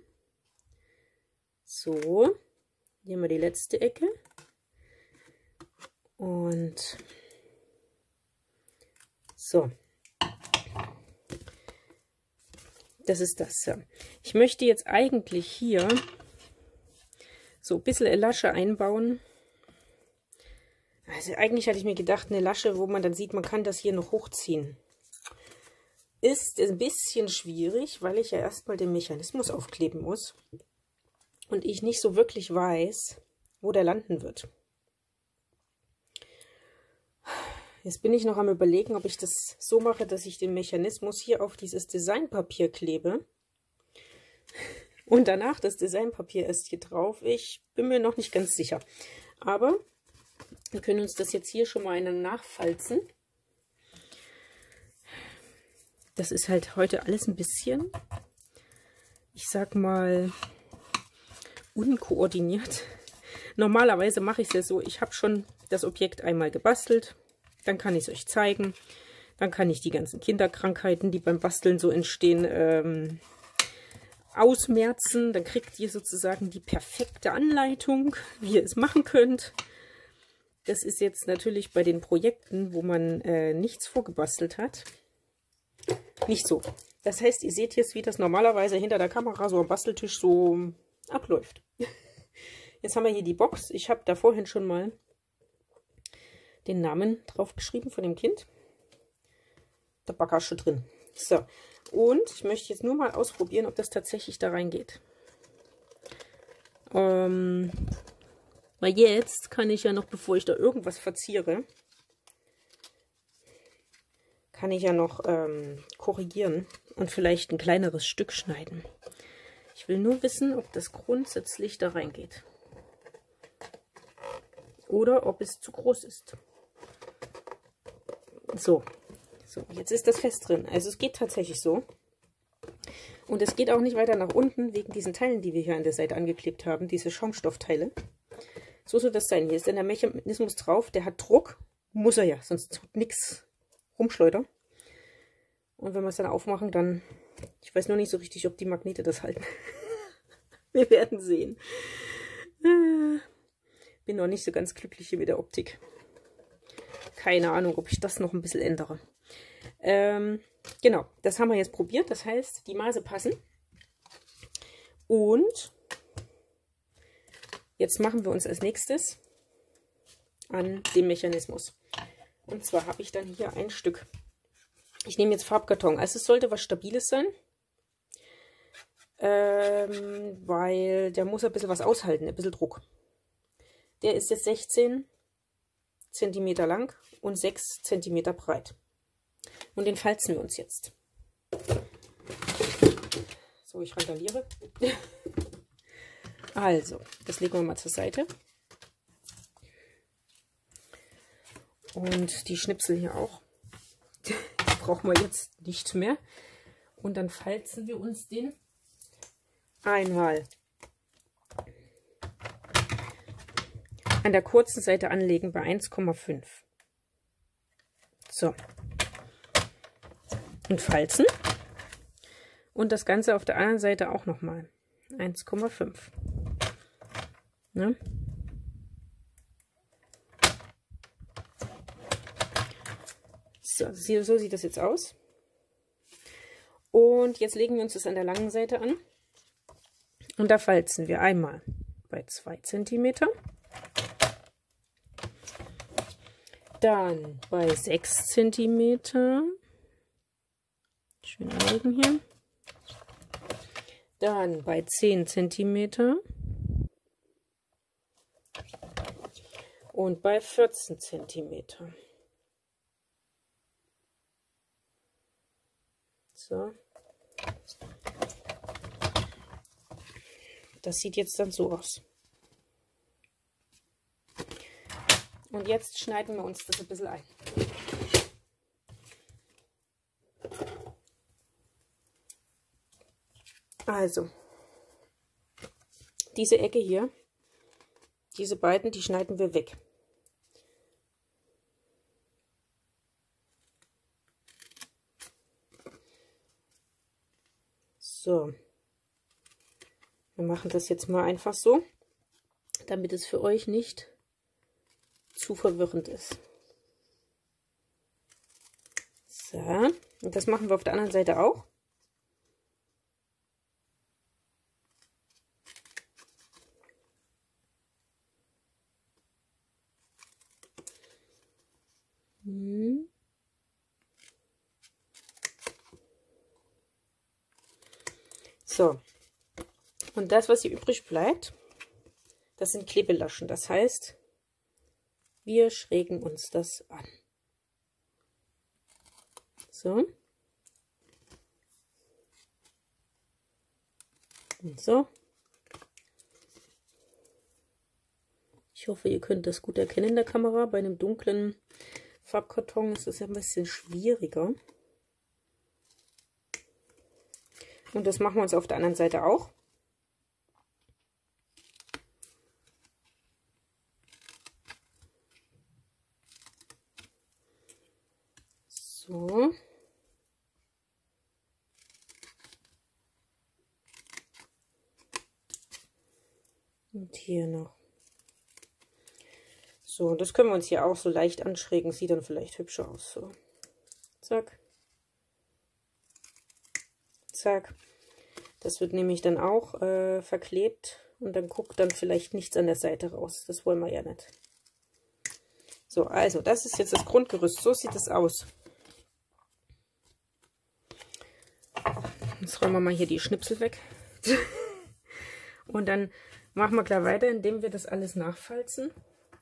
So, hier haben wir die letzte Ecke. Und so. Das ist das. Ja. Ich möchte jetzt eigentlich hier so ein bisschen eine Lasche einbauen. Also eigentlich hatte ich mir gedacht, eine Lasche, wo man dann sieht, man kann das hier noch hochziehen. Ist ein bisschen schwierig, weil ich ja erstmal den Mechanismus aufkleben muss. Und ich nicht so wirklich weiß, wo der landen wird. Jetzt bin ich noch am Überlegen, ob ich das so mache, dass ich den Mechanismus hier auf dieses Designpapier klebe. Und danach das Designpapier erst hier drauf. Ich bin mir noch nicht ganz sicher. Aber wir können uns das jetzt hier schon mal einen nachfalzen. Das ist halt heute alles ein bisschen, ich sag mal, unkoordiniert. Normalerweise mache ich es ja so, ich habe schon das Objekt einmal gebastelt, dann kann ich es euch zeigen, dann kann ich die ganzen Kinderkrankheiten, die beim Basteln so entstehen, ähm, ausmerzen. Dann kriegt ihr sozusagen die perfekte Anleitung, wie ihr es machen könnt. Das ist jetzt natürlich bei den Projekten, wo man äh, nichts vorgebastelt hat, nicht so. Das heißt, ihr seht jetzt, wie das normalerweise hinter der Kamera so am Basteltisch so abläuft. Jetzt haben wir hier die Box. Ich habe da vorhin schon mal den Namen drauf geschrieben von dem Kind. Der Bagage drin. So, und ich möchte jetzt nur mal ausprobieren, ob das tatsächlich da reingeht. Ähm, weil jetzt kann ich ja noch, bevor ich da irgendwas verziere, kann ich ja noch ähm, korrigieren und vielleicht ein kleineres Stück schneiden. Ich will nur wissen, ob das grundsätzlich da reingeht. Oder ob es zu groß ist. So. So, jetzt ist das fest drin. Also es geht tatsächlich so. Und es geht auch nicht weiter nach unten, wegen diesen Teilen, die wir hier an der Seite angeklebt haben. Diese Schaumstoffteile. So soll das sein. Hier ist dann der Mechanismus drauf. Der hat Druck. Muss er ja, sonst nichts rumschleudern. Und wenn wir es dann aufmachen, dann... Ich weiß nur nicht so richtig, ob die Magnete das halten. Wir werden sehen. Bin noch nicht so ganz glücklich hier mit der Optik. Keine Ahnung, ob ich das noch ein bisschen ändere. Ähm, genau, das haben wir jetzt probiert. Das heißt, die Maße passen. Und jetzt machen wir uns als nächstes an dem Mechanismus. Und zwar habe ich dann hier ein Stück Ich nehme jetzt Farbkarton. Also es sollte was Stabiles sein. Ähm, weil der muss ein bisschen was aushalten, ein bisschen Druck. Der ist jetzt sechzehn Zentimeter lang und sechs Zentimeter breit. Und den falzen wir uns jetzt. So, ich randaliere. Also, das legen wir mal zur Seite. Und die Schnipsel hier auch. Die brauchen wir jetzt nicht mehr. Und dann falzen wir uns den einmal an der kurzen Seite anlegen bei eins Komma fünf. So. Und falzen. Und das Ganze auf der anderen Seite auch nochmal. eins Komma fünf. Ne? So, so sieht das jetzt aus. Und jetzt legen wir uns das an der langen Seite an. Und da falzen wir einmal bei zwei Zentimeter. Dann bei sechs Zentimeter. Schön anlegen hier. Dann bei zehn Zentimeter. Und bei vierzehn Zentimeter. So. Das sieht jetzt dann so aus. Und jetzt schneiden wir uns das ein bisschen ein. Also, diese Ecke hier, diese beiden, die schneiden wir weg. So. Wir machen das jetzt mal einfach so, damit es für euch nicht zu verwirrend ist. So, und das machen wir auf der anderen Seite auch. Hm. So. Und das, was hier übrig bleibt, das sind Klebelaschen. Das heißt, wir schrägen uns das an. So. Und so. Ich hoffe, ihr könnt das gut erkennen in der Kamera. Bei einem dunklen Farbkarton ist das ja ein bisschen schwieriger. Und das machen wir uns auf der anderen Seite auch. So. Und hier noch. So, das können wir uns hier auch so leicht anschrägen. Sieht dann vielleicht hübscher aus. So. Zack. Zack. Das wird nämlich dann auch äh, verklebt. Und dann guckt dann vielleicht nichts an der Seite raus. Das wollen wir ja nicht. So, also das ist jetzt das Grundgerüst. So sieht es aus. Jetzt räumen wir mal hier die Schnipsel weg. Und dann machen wir gleich weiter, indem wir das alles nachfalzen.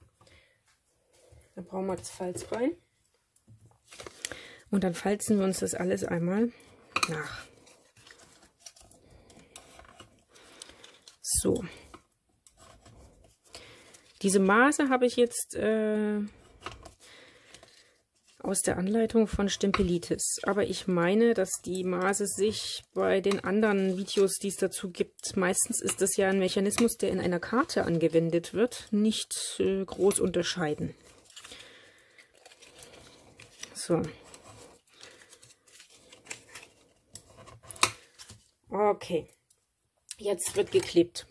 Dann brauchen wir das Falzbein. Und dann falzen wir uns das alles einmal nach. So. Diese Maße habe ich jetzt äh, aus der Anleitung von Stempelitis. Aber ich meine, dass die Maße sich bei den anderen Videos, die es dazu gibt, meistens ist das ja ein Mechanismus, der in einer Karte angewendet wird, nicht äh, groß unterscheiden. So. Okay. Jetzt wird geklebt.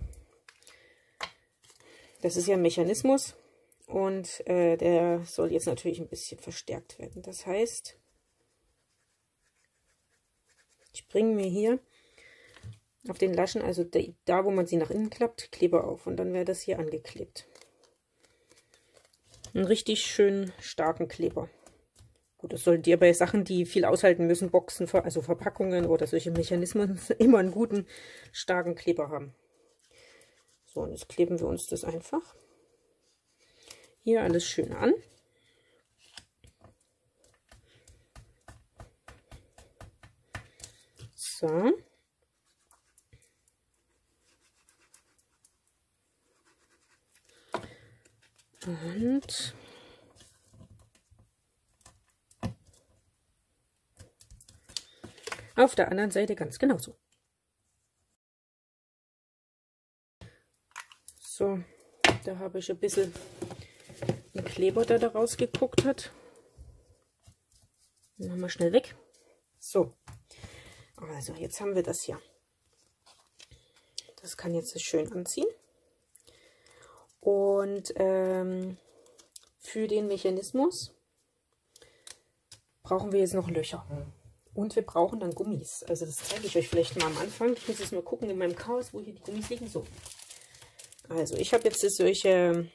Das ist ja ein Mechanismus und äh, der soll jetzt natürlich ein bisschen verstärkt werden. Das heißt, ich bringe mir hier auf den Laschen, also da, wo man sie nach innen klappt, Kleber auf und dann wäre das hier angeklebt. Einen richtig schönen starken Kleber. Gut, das solltet ihr bei Sachen, die viel aushalten müssen, Boxen, also Verpackungen oder solche Mechanismen, immer einen guten, starken Kleber haben. So, und jetzt kleben wir uns das einfach hier alles schön an. So. Und auf der anderen Seite ganz genauso. So, da habe ich ein bisschen einen Kleber, der da rausgeguckt hat. Den machen wir schnell weg. So, also jetzt haben wir das hier. Das kann jetzt schön anziehen. Und ähm, für den Mechanismus brauchen wir jetzt noch Löcher. Und wir brauchen dann Gummis. Also das zeige ich euch vielleicht mal am Anfang. Ich muss jetzt mal gucken in meinem Chaos, wo hier die Gummis liegen. So. Also ich habe jetzt solche,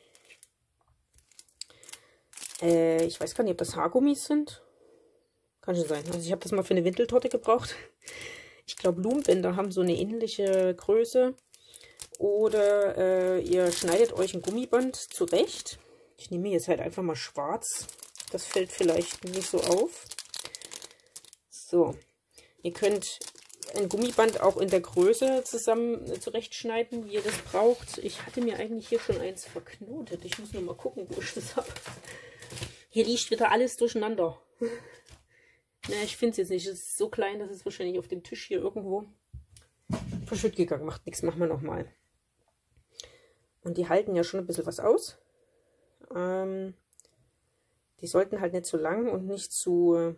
äh, ich weiß gar nicht, ob das Haargummis sind. Kann schon sein. Also ich habe das mal für eine Windeltorte gebraucht. Ich glaube, Blumenbänder haben so eine ähnliche Größe. Oder äh, ihr schneidet euch ein Gummiband zurecht. Ich nehme jetzt halt einfach mal schwarz. Das fällt vielleicht nicht so auf. So, ihr könnt ein Gummiband auch in der Größe zusammen zurechtschneiden, wie ihr das braucht. Ich hatte mir eigentlich hier schon eins verknotet. Ich muss nur mal gucken, wo ich das habe. Hier liegt wieder alles durcheinander. Na, ich finde es jetzt nicht. Es ist so klein, dass es wahrscheinlich auf dem Tisch hier irgendwo verschütt gegangen. Macht nichts, machen wir nochmal. Und die halten ja schon ein bisschen was aus. Ähm, die sollten halt nicht zu lang und nicht zu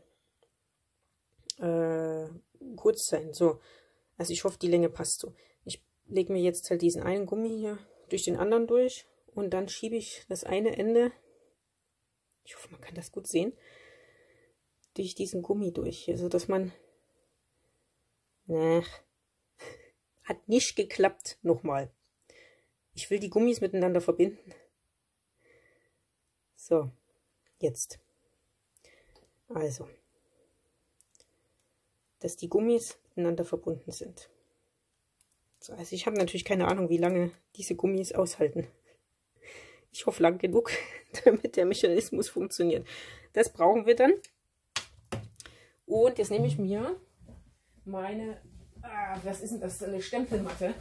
äh, kurz sein. So, also ich hoffe, die Länge passt so. Ich lege mir jetzt halt diesen einen Gummi hier durch den anderen durch und dann schiebe ich das eine Ende, ich hoffe, man kann das gut sehen, durch diesen Gummi durch, also dass man, na, hat nicht geklappt, nochmal. Ich will die Gummis miteinander verbinden. So, jetzt. Also, dass die Gummis miteinander verbunden sind. So, also ich habe natürlich keine Ahnung, wie lange diese Gummis aushalten. Ich hoffe lang genug, damit der Mechanismus funktioniert. Das brauchen wir dann. Und jetzt nehme ich mir meine, ah, was ist denn das, eine Stempelmatte.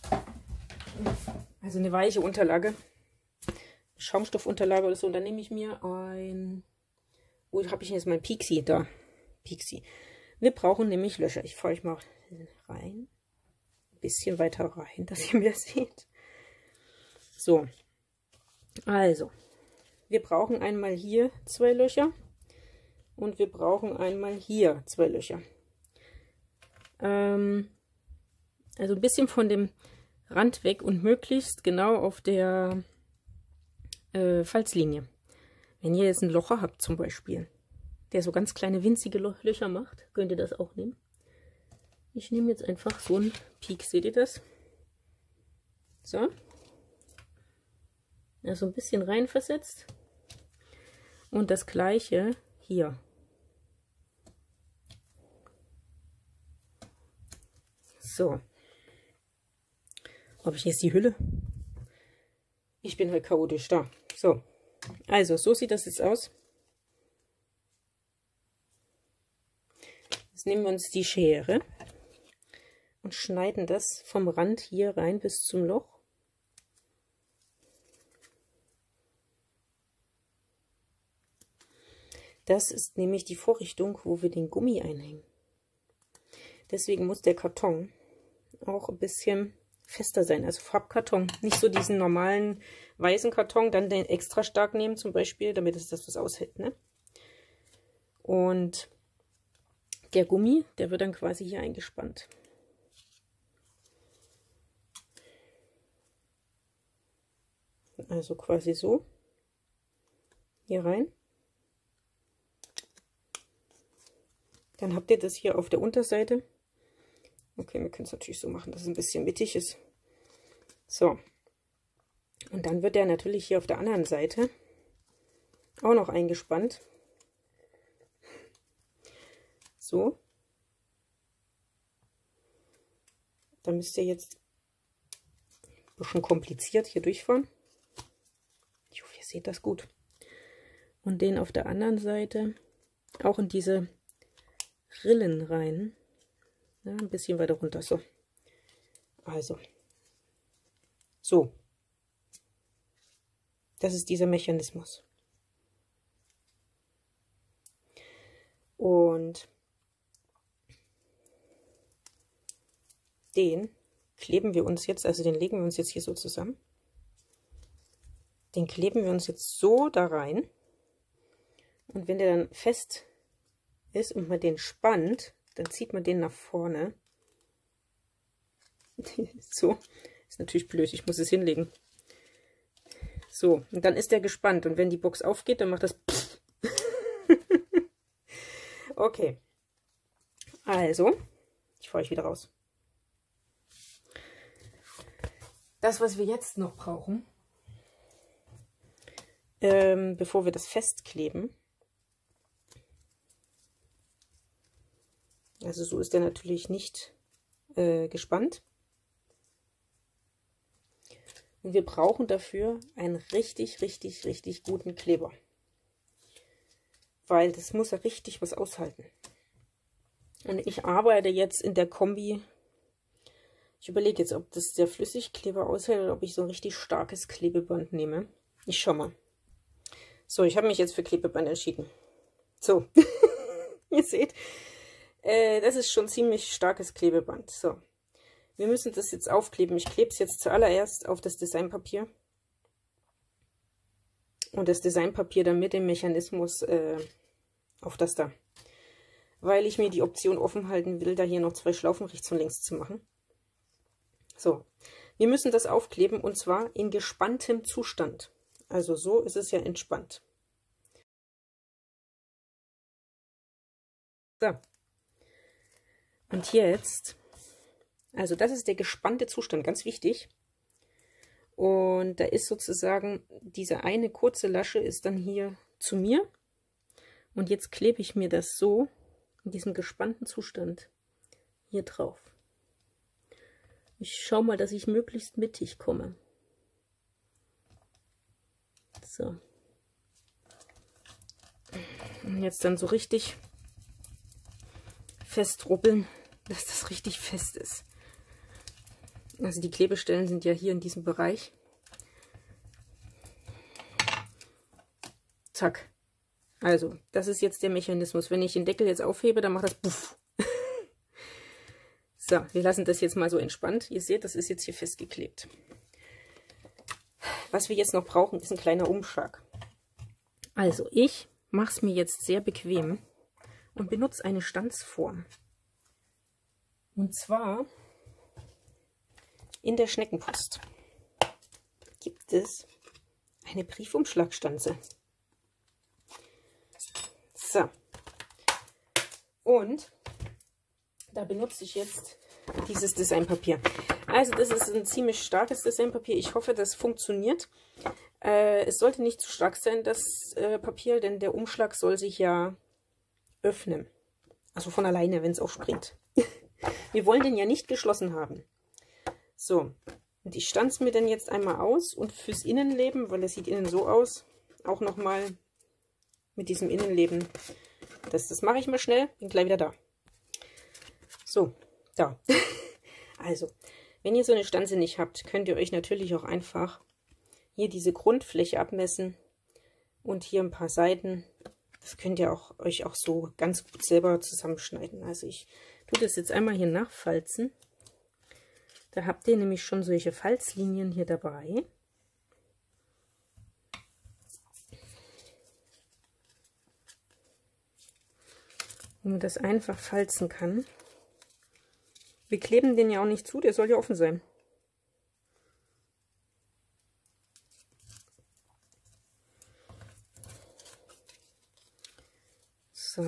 Also eine weiche Unterlage, Schaumstoffunterlage oder so. Und dann nehme ich mir ein, wo habe ich jetzt mein Pixie da? Pixie. Wir brauchen nämlich Löcher. Ich fahre euch mal rein, ein bisschen weiter rein, dass ihr mehr seht. So, also, wir brauchen einmal hier zwei Löcher und wir brauchen einmal hier zwei Löcher. Ähm, also ein bisschen von dem Rand weg und möglichst genau auf der äh, Falzlinie. Wenn ihr jetzt ein Locher habt zum Beispiel, der so ganz kleine winzige Löcher macht, könnt ihr das auch nehmen. Ich nehme jetzt einfach so einen Piek, seht ihr das? So. Also ein bisschen rein versetzt. Und das gleiche hier. So. Habe ich jetzt die Hülle? Ich bin halt chaotisch da. So. Also, so sieht das jetzt aus. Jetzt nehmen wir uns die Schere und schneiden das vom Rand hier rein bis zum Loch. Das ist nämlich die Vorrichtung, wo wir den Gummi einhängen. Deswegen muss der Karton auch ein bisschen fester sein, also Farbkarton. Nicht so diesen normalen weißen Karton, dann den extra stark nehmen zum Beispiel, damit es das was aushält, ne? Und der Gummi, der wird dann quasi hier eingespannt. Also quasi so. Hier rein. Dann habt ihr das hier auf der Unterseite. Okay, wir können es natürlich so machen, dass es ein bisschen mittig ist. So. Und dann wird der natürlich hier auf der anderen Seite auch noch eingespannt. So. Da müsst ihr jetzt ein bisschen kompliziert hier durchfahren. Ich hoffe, ihr seht das gut. Und den auf der anderen Seite auch in diese Rillen rein. Ja, ein bisschen weiter runter. So. Also. So. Das ist dieser Mechanismus. Und den kleben wir uns jetzt, also den legen wir uns jetzt hier so zusammen. Den kleben wir uns jetzt so da rein. Und wenn der dann fest ist und man den spannt, dann zieht man den nach vorne. So, ist natürlich blöd, ich muss es hinlegen. So, und dann ist der gespannt. Und wenn die Box aufgeht, dann macht das Pff. Okay. Also, ich fahre euch wieder raus. Das, was wir jetzt noch brauchen, ähm, bevor wir das festkleben, also so ist der natürlich nicht äh, gespannt. Und wir brauchen dafür einen richtig, richtig, richtig guten Kleber. Weil das muss ja richtig was aushalten. Und ich arbeite jetzt in der Kombi. Ich überlege jetzt, ob das der Flüssigkleber aushält oder ob ich so ein richtig starkes Klebeband nehme. Ich schau mal. So, ich habe mich jetzt für Klebeband entschieden. So, ihr seht, äh, das ist schon ziemlich starkes Klebeband. So, wir müssen das jetzt aufkleben. Ich klebe es jetzt zuallererst auf das Designpapier. Und das Designpapier dann mit dem Mechanismus äh, auf das da. Weil ich mir die Option offen halten will, da hier noch zwei Schlaufen rechts und links zu machen. So, wir müssen das aufkleben und zwar in gespanntem Zustand. Also so ist es ja entspannt. So. Und jetzt, also das ist der gespannte Zustand, ganz wichtig. Und da ist sozusagen diese eine kurze Lasche ist dann hier zu mir. Und jetzt klebe ich mir das so in diesem gespannten Zustand hier drauf. Ich schaue mal, dass ich möglichst mittig komme. So. Und jetzt dann so richtig fest rubbeln, dass das richtig fest ist. Also die Klebestellen sind ja hier in diesem Bereich. Zack. Also, das ist jetzt der Mechanismus. Wenn ich den Deckel jetzt aufhebe, dann macht das Puff. So, wir lassen das jetzt mal so entspannt. Ihr seht, das ist jetzt hier festgeklebt. Was wir jetzt noch brauchen, ist ein kleiner Umschlag. Also, ich mache es mir jetzt sehr bequem und benutze eine Stanzform. Und zwar in der Schneckenpost gibt es eine Briefumschlagstanze. So. Und da benutze ich jetzt dieses Designpapier. Also das ist ein ziemlich starkes Designpapier. Ich hoffe, das funktioniert. Äh, es sollte nicht zu stark sein, das äh, Papier, denn der Umschlag soll sich ja öffnen. Also von alleine, wenn es auch springt. Wir wollen den ja nicht geschlossen haben. So, und ich stanze mir den jetzt einmal aus und fürs Innenleben, weil es sieht innen so aus, auch nochmal mit diesem Innenleben. Das, das mache ich mal schnell, bin gleich wieder da. So, da. Also, wenn ihr so eine Stanze nicht habt, könnt ihr euch natürlich auch einfach hier diese Grundfläche abmessen und hier ein paar Seiten. Das könnt ihr auch, euch auch so ganz gut selber zusammenschneiden. Also ich tue das jetzt einmal hier nachfalzen. Da habt ihr nämlich schon solche Falzlinien hier dabei. Wo man das einfach falzen kann. Wir kleben den ja auch nicht zu, der soll ja offen sein. So.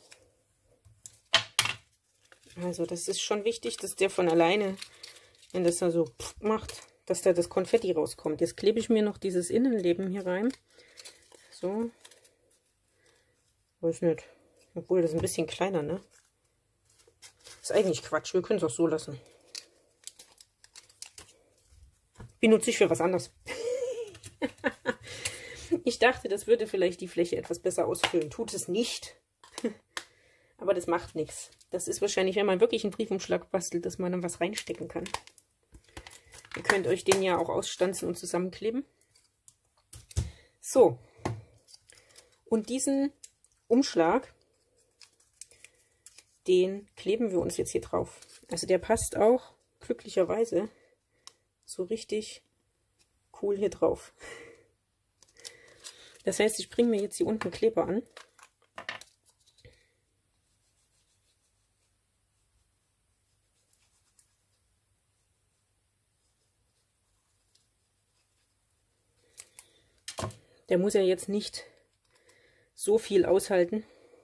Also das ist schon wichtig, dass der von alleine, wenn das da so macht, dass da das Konfetti rauskommt. Jetzt klebe ich mir noch dieses Innenleben hier rein. So. Weiß nicht. Obwohl, das ist ein bisschen kleiner, ne? Ist eigentlich Quatsch, wir können es auch so lassen. Benutze ich für was anderes. Ich dachte, das würde vielleicht die Fläche etwas besser ausfüllen. Tut es nicht. Aber das macht nichts. Das ist wahrscheinlich, wenn man wirklich einen Briefumschlag bastelt, dass man dann was reinstecken kann. Ihr könnt euch den ja auch ausstanzen und zusammenkleben. So. Und diesen Umschlag, den kleben wir uns jetzt hier drauf. Also der passt auch glücklicherweise so richtig cool hier drauf. Das heißt, ich bringe mir jetzt hier unten Kleber an. Der muss ja jetzt nicht so viel aushalten.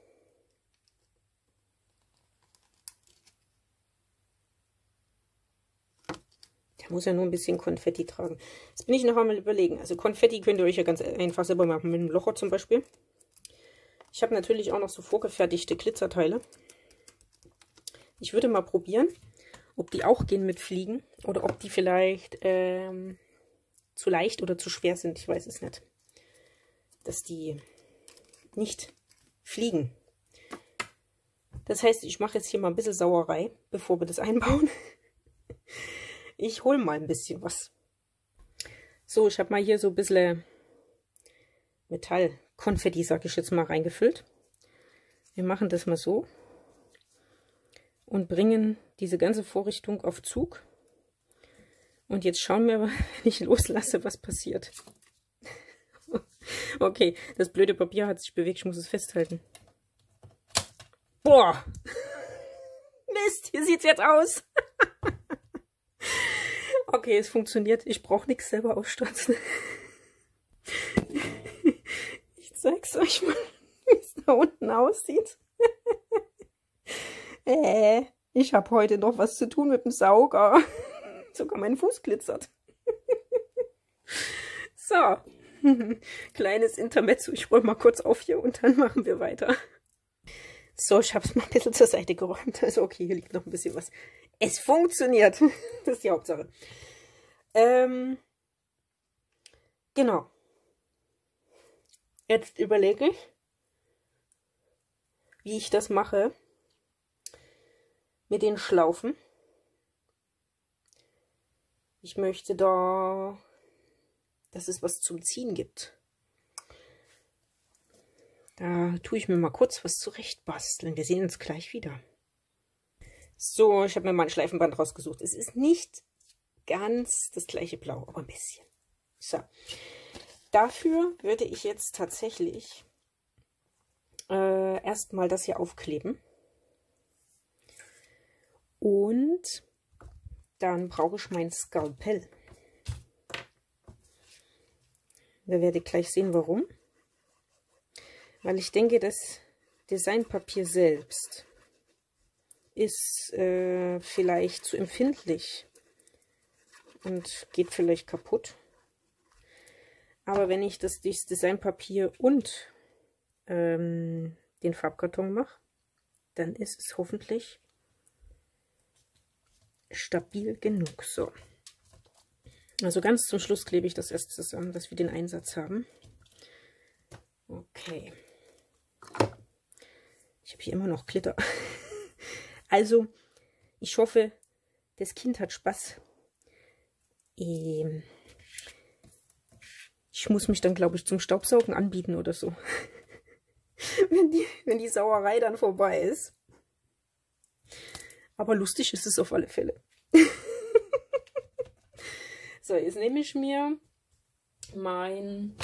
Der muss ja nur ein bisschen Konfetti tragen. Jetzt bin ich noch einmal überlegen. Also Konfetti könnt ihr euch ja ganz einfach selber machen, mit einem Locher zum Beispiel. Ich habe natürlich auch noch so vorgefertigte Glitzerteile. Ich würde mal probieren, ob die auch gehen mit Fliegen oder ob die vielleicht ähm, zu leicht oder zu schwer sind. Ich weiß es nicht. Dass die nicht fliegen. Das heißt, ich mache jetzt hier mal ein bisschen Sauerei, bevor wir das einbauen. Ich hole mal ein bisschen was. So, ich habe mal hier so ein bisschen Metallkonfetti, sage ich jetzt mal, reingefüllt. Wir machen das mal so und bringen diese ganze Vorrichtung auf Zug. Und jetzt schauen wir, wenn ich loslasse, was passiert. Okay, das blöde Papier hat sich bewegt, ich muss es festhalten. Boah! Mist, hier sieht es jetzt aus. Okay, es funktioniert. Ich brauche nichts selber ausstanzen. Ich zeig's euch mal, wie es da unten aussieht. äh, ich habe heute noch was zu tun mit dem Sauger. Sogar mein Fuß glitzert. So. Kleines Intermezzo. Ich räume mal kurz auf hier und dann machen wir weiter. So, ich habe es mal ein bisschen zur Seite geräumt. Also okay, hier liegt noch ein bisschen was. Es funktioniert. Das ist die Hauptsache. Ähm, genau. Jetzt überlege ich, wie ich das mache mit den Schlaufen. Ich möchte da, dass es was zum Ziehen gibt. Da tue ich mir mal kurz was zurecht basteln. Wir sehen uns gleich wieder. So, ich habe mir mal ein Schleifenband rausgesucht. Es ist nicht ganz das gleiche Blau, aber ein bisschen. So, dafür würde ich jetzt tatsächlich äh, erstmal das hier aufkleben. Und dann brauche ich mein Skalpell. Wir werden gleich sehen, warum. Weil ich denke, das Designpapier selbst ist äh, vielleicht zu empfindlich und geht vielleicht kaputt. Aber wenn ich das durchs Designpapier und ähm, den Farbkarton mache, dann ist es hoffentlich stabil genug. So. Also ganz zum Schluss klebe ich das erst zusammen, dass wir den Einsatz haben. Okay. Ich habe hier immer noch Glitter. Also, ich hoffe, das Kind hat Spaß. Ähm, ich muss mich dann, glaube ich, zum Staubsaugen anbieten oder so. wenn, die, wenn die Sauerei dann vorbei ist. Aber lustig ist es auf alle Fälle. So, jetzt nehme ich mir mein...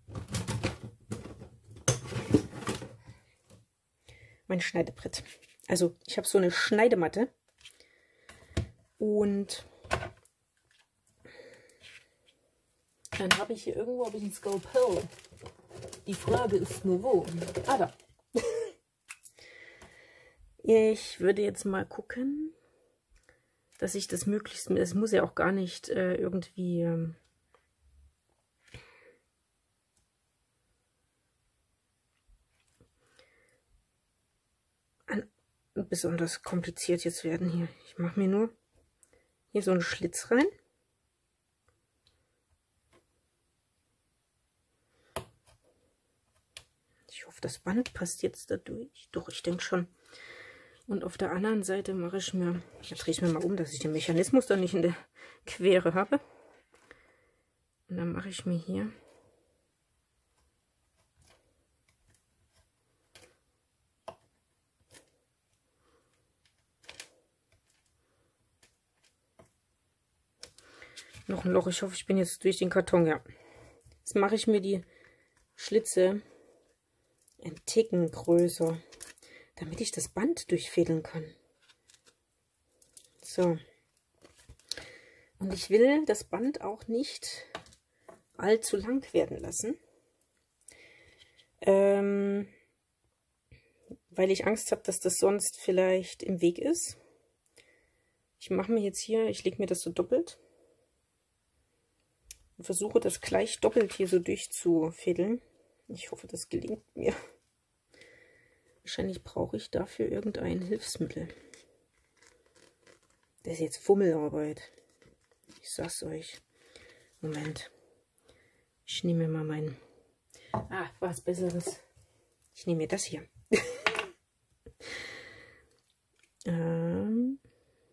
mein Schneidebrett. Also ich habe so eine Schneidematte und dann habe ich hier irgendwo hab ich ein Skalpell. Die Frage ist nur wo. Ah, da. Ich würde jetzt mal gucken, dass ich das möglichst, es muss ja auch gar nicht äh, irgendwie ähm, ein besonders kompliziert jetzt werden hier. Ich mache mir nur hier so einen Schlitz rein. Ich hoffe, das Band passt jetzt da durch. Doch, ich denke schon. Und auf der anderen Seite mache ich mir, jetzt drehe ich mir mal um, dass ich den Mechanismus dann nicht in der Quere habe. Und dann mache ich mir hier noch ein Loch. Ich hoffe, ich bin jetzt durch den Karton, ja. Jetzt mache ich mir die Schlitze ein Ticken größer, damit ich das Band durchfädeln kann. So. Und ich will das Band auch nicht allzu lang werden lassen, ähm, weil ich Angst habe, dass das sonst vielleicht im Weg ist. Ich mache mir jetzt hier, ich lege mir das so doppelt und versuche das gleich doppelt hier so durchzufädeln. Ich hoffe, das gelingt mir. Wahrscheinlich brauche ich dafür irgendein Hilfsmittel. Das ist jetzt Fummelarbeit. Ich sag's euch. Moment. Ich nehme mal mein... Ah, was Besseres. Ich nehme mir das hier. ähm...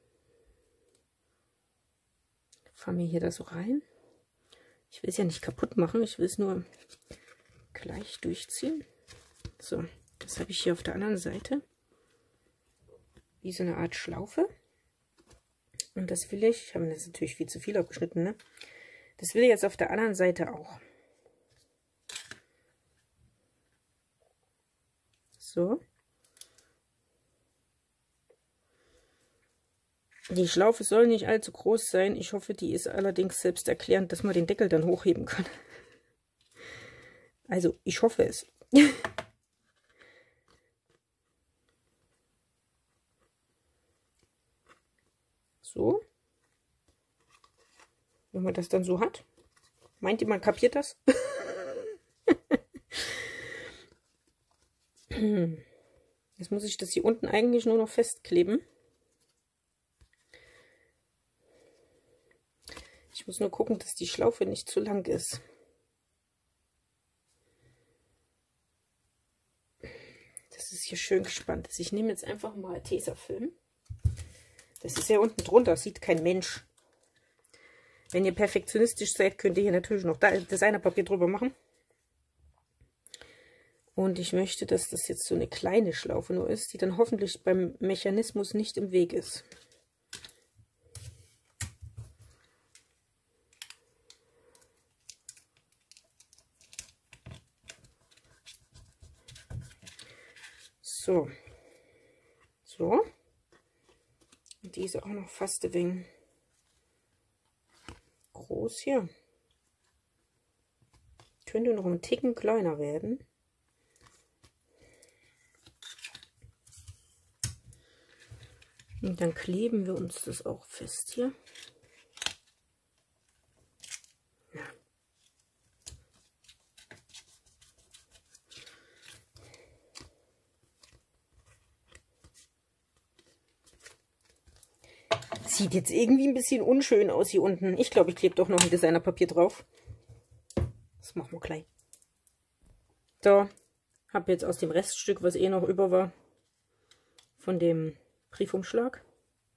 Fahr mir hier da so rein. Ich will es ja nicht kaputt machen. Ich will es nur gleich durchziehen. So, das habe ich hier auf der anderen Seite. Wie so eine Art Schlaufe. Und das will ich, ich habe jetzt natürlich viel zu viel abgeschnitten, ne? Das will ich jetzt auf der anderen Seite auch. So. Die Schlaufe soll nicht allzu groß sein. Ich hoffe, die ist allerdings selbsterklärend, dass man den Deckel dann hochheben kann. Also, ich hoffe es. So. Wenn man das dann so hat. Meint ihr, man kapiert das? Jetzt muss ich das hier unten eigentlich nur noch festkleben. Ich muss nur gucken, dass die Schlaufe nicht zu lang ist. Das ist hier schön gespannt. Ich nehme jetzt einfach mal Tesafilm. Das ist ja unten drunter, sieht kein Mensch. Wenn ihr perfektionistisch seid, könnt ihr hier natürlich noch Designerpapier drüber machen. Und ich möchte, dass das jetzt so eine kleine Schlaufe nur ist, die dann hoffentlich beim Mechanismus nicht im Weg ist. So. So. Und die ist auch noch fast ein wenig groß hier. Könnte noch ein Ticken kleiner werden. Und dann kleben wir uns das auch fest hier. Ja. Sieht jetzt irgendwie ein bisschen unschön aus hier unten. Ich glaube, ich klebe doch noch ein Designerpapier drauf. Das machen wir gleich. So, habe jetzt aus dem Reststück, was eh noch über war, von dem Briefumschlag,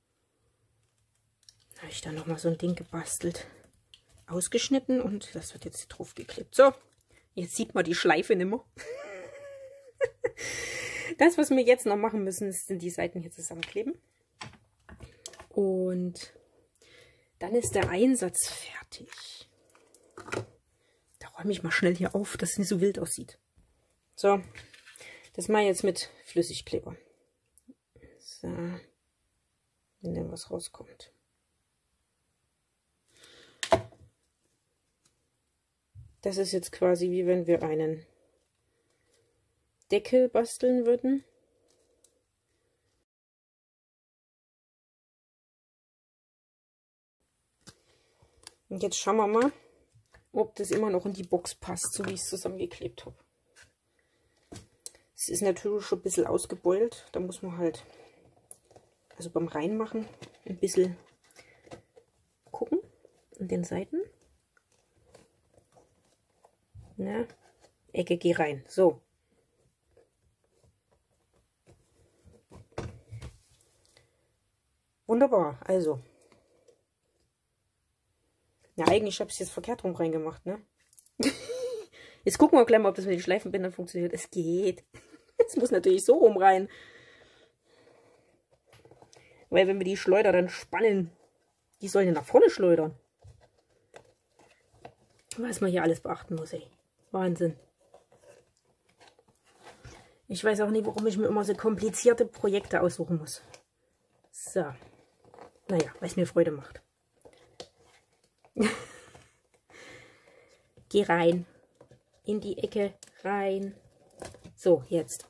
habe ich da noch mal so ein Ding gebastelt, ausgeschnitten und das wird jetzt drauf geklebt. So, jetzt sieht man die Schleife nicht mehr. Das, was wir jetzt noch machen müssen, sind die Seiten hier zusammenkleben. Und dann ist der Einsatz fertig. Da räume ich mal schnell hier auf, dass es nicht so wild aussieht. So, das mache ich jetzt mit Flüssigkleber. So, wenn dann was rauskommt. Das ist jetzt quasi wie wenn wir einen Deckel basteln würden. Und jetzt schauen wir mal, ob das immer noch in die Box passt, so wie ich es zusammengeklebt habe. Es ist natürlich schon ein bisschen ausgebeult, da muss man halt also beim Reinmachen ein bisschen gucken an den Seiten. Na, Ecke, geh rein. So. Wunderbar, also. Ja, eigentlich habe ich es jetzt verkehrt rum reingemacht, ne? Jetzt gucken wir gleich mal, ob das mit den Schleifenbändern funktioniert. Es geht. Es muss natürlich so rum rein. Weil wenn wir die Schleuder dann spannen, die sollen ja nach vorne schleudern. Was man hier alles beachten muss, ey. Wahnsinn. Ich weiß auch nicht, warum ich mir immer so komplizierte Projekte aussuchen muss. So. Naja, weil es mir Freude macht. Geh rein. In die Ecke rein. So, jetzt.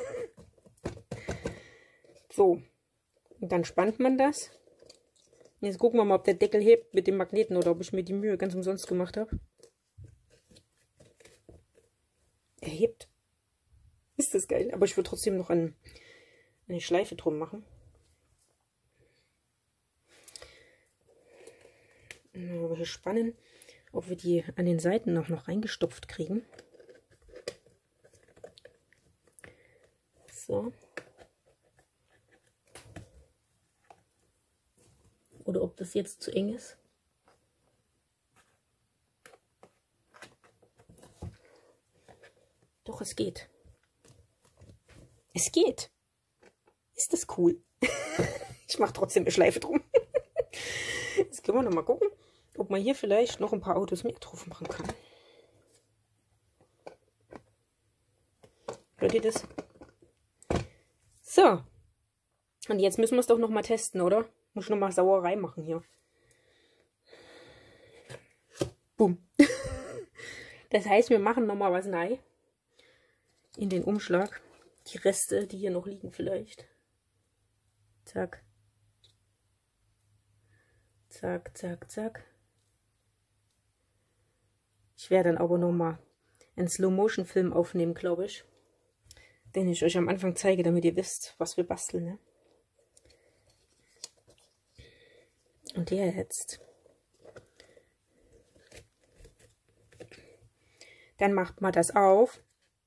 So. Und dann spannt man das. Jetzt gucken wir mal, ob der Deckel hebt mit dem Magneten oder ob ich mir die Mühe ganz umsonst gemacht habe. Er hebt. Ist das geil. Aber ich würde trotzdem noch ein, eine Schleife drum machen. Aber hier spannen, ob wir die an den Seiten noch, noch reingestopft kriegen. So. Oder ob das jetzt zu eng ist. Doch, es geht. Es geht. Ist das cool? Ich mache trotzdem eine Schleife drum. Jetzt können wir noch mal gucken, ob man hier vielleicht noch ein paar Autos mehr drauf machen kann. Hört ihr das? So. Und jetzt müssen wir es doch noch mal testen, oder? Muss ich noch mal Sauerei machen hier. Bumm. Das heißt, wir machen noch mal was rein in den Umschlag. Die Reste, die hier noch liegen vielleicht. Zack. Zack, zack, zack. Ich werde dann aber noch mal einen Slow-Motion-Film aufnehmen, glaube ich. Den ich euch am Anfang zeige, damit ihr wisst, was wir basteln. Ne? Und jetzt. Dann macht man das auf.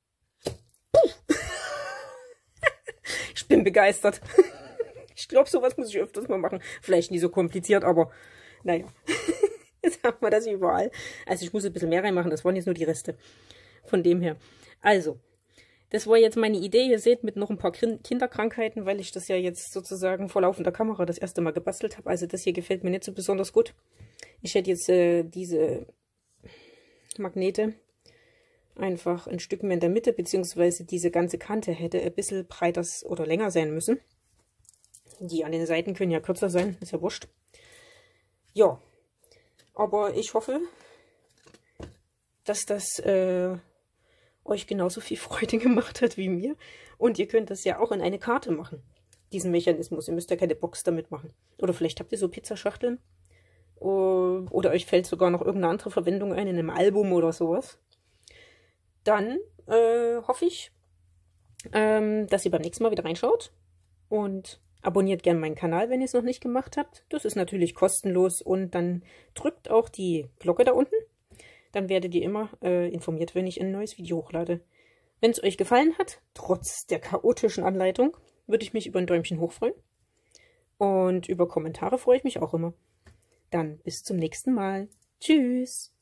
Ich bin begeistert. Ich glaube, sowas muss ich öfters mal machen. Vielleicht nicht so kompliziert, aber naja. Jetzt haben wir das überall. Also ich muss ein bisschen mehr reinmachen. Das waren jetzt nur die Reste. Von dem her. Also, das war jetzt meine Idee. Ihr seht, mit noch ein paar Kinderkrankheiten, weil ich das ja jetzt sozusagen vor laufender Kamera das erste Mal gebastelt habe. Also das hier gefällt mir nicht so besonders gut. Ich hätte jetzt äh, diese Magnete einfach ein Stück mehr in der Mitte, beziehungsweise diese ganze Kante hätte ein bisschen breiter oder länger sein müssen. Die an den Seiten können ja kürzer sein, ist ja wurscht. Ja, aber ich hoffe, dass das äh, euch genauso viel Freude gemacht hat wie mir. Und ihr könnt das ja auch in eine Karte machen, diesen Mechanismus. Ihr müsst ja keine Box damit machen. Oder vielleicht habt ihr so Pizzaschachteln. Oder euch fällt sogar noch irgendeine andere Verwendung ein, in einem Album oder sowas. Dann äh, hoffe ich, ähm, dass ihr beim nächsten Mal wieder reinschaut. Und abonniert gerne meinen Kanal, wenn ihr es noch nicht gemacht habt. Das ist natürlich kostenlos. Und dann drückt auch die Glocke da unten. Dann werdet ihr immer äh, informiert, wenn ich ein neues Video hochlade. Wenn es euch gefallen hat, trotz der chaotischen Anleitung, würde ich mich über ein Däumchen hoch freuen. Und über Kommentare freue ich mich auch immer. Dann bis zum nächsten Mal. Tschüss!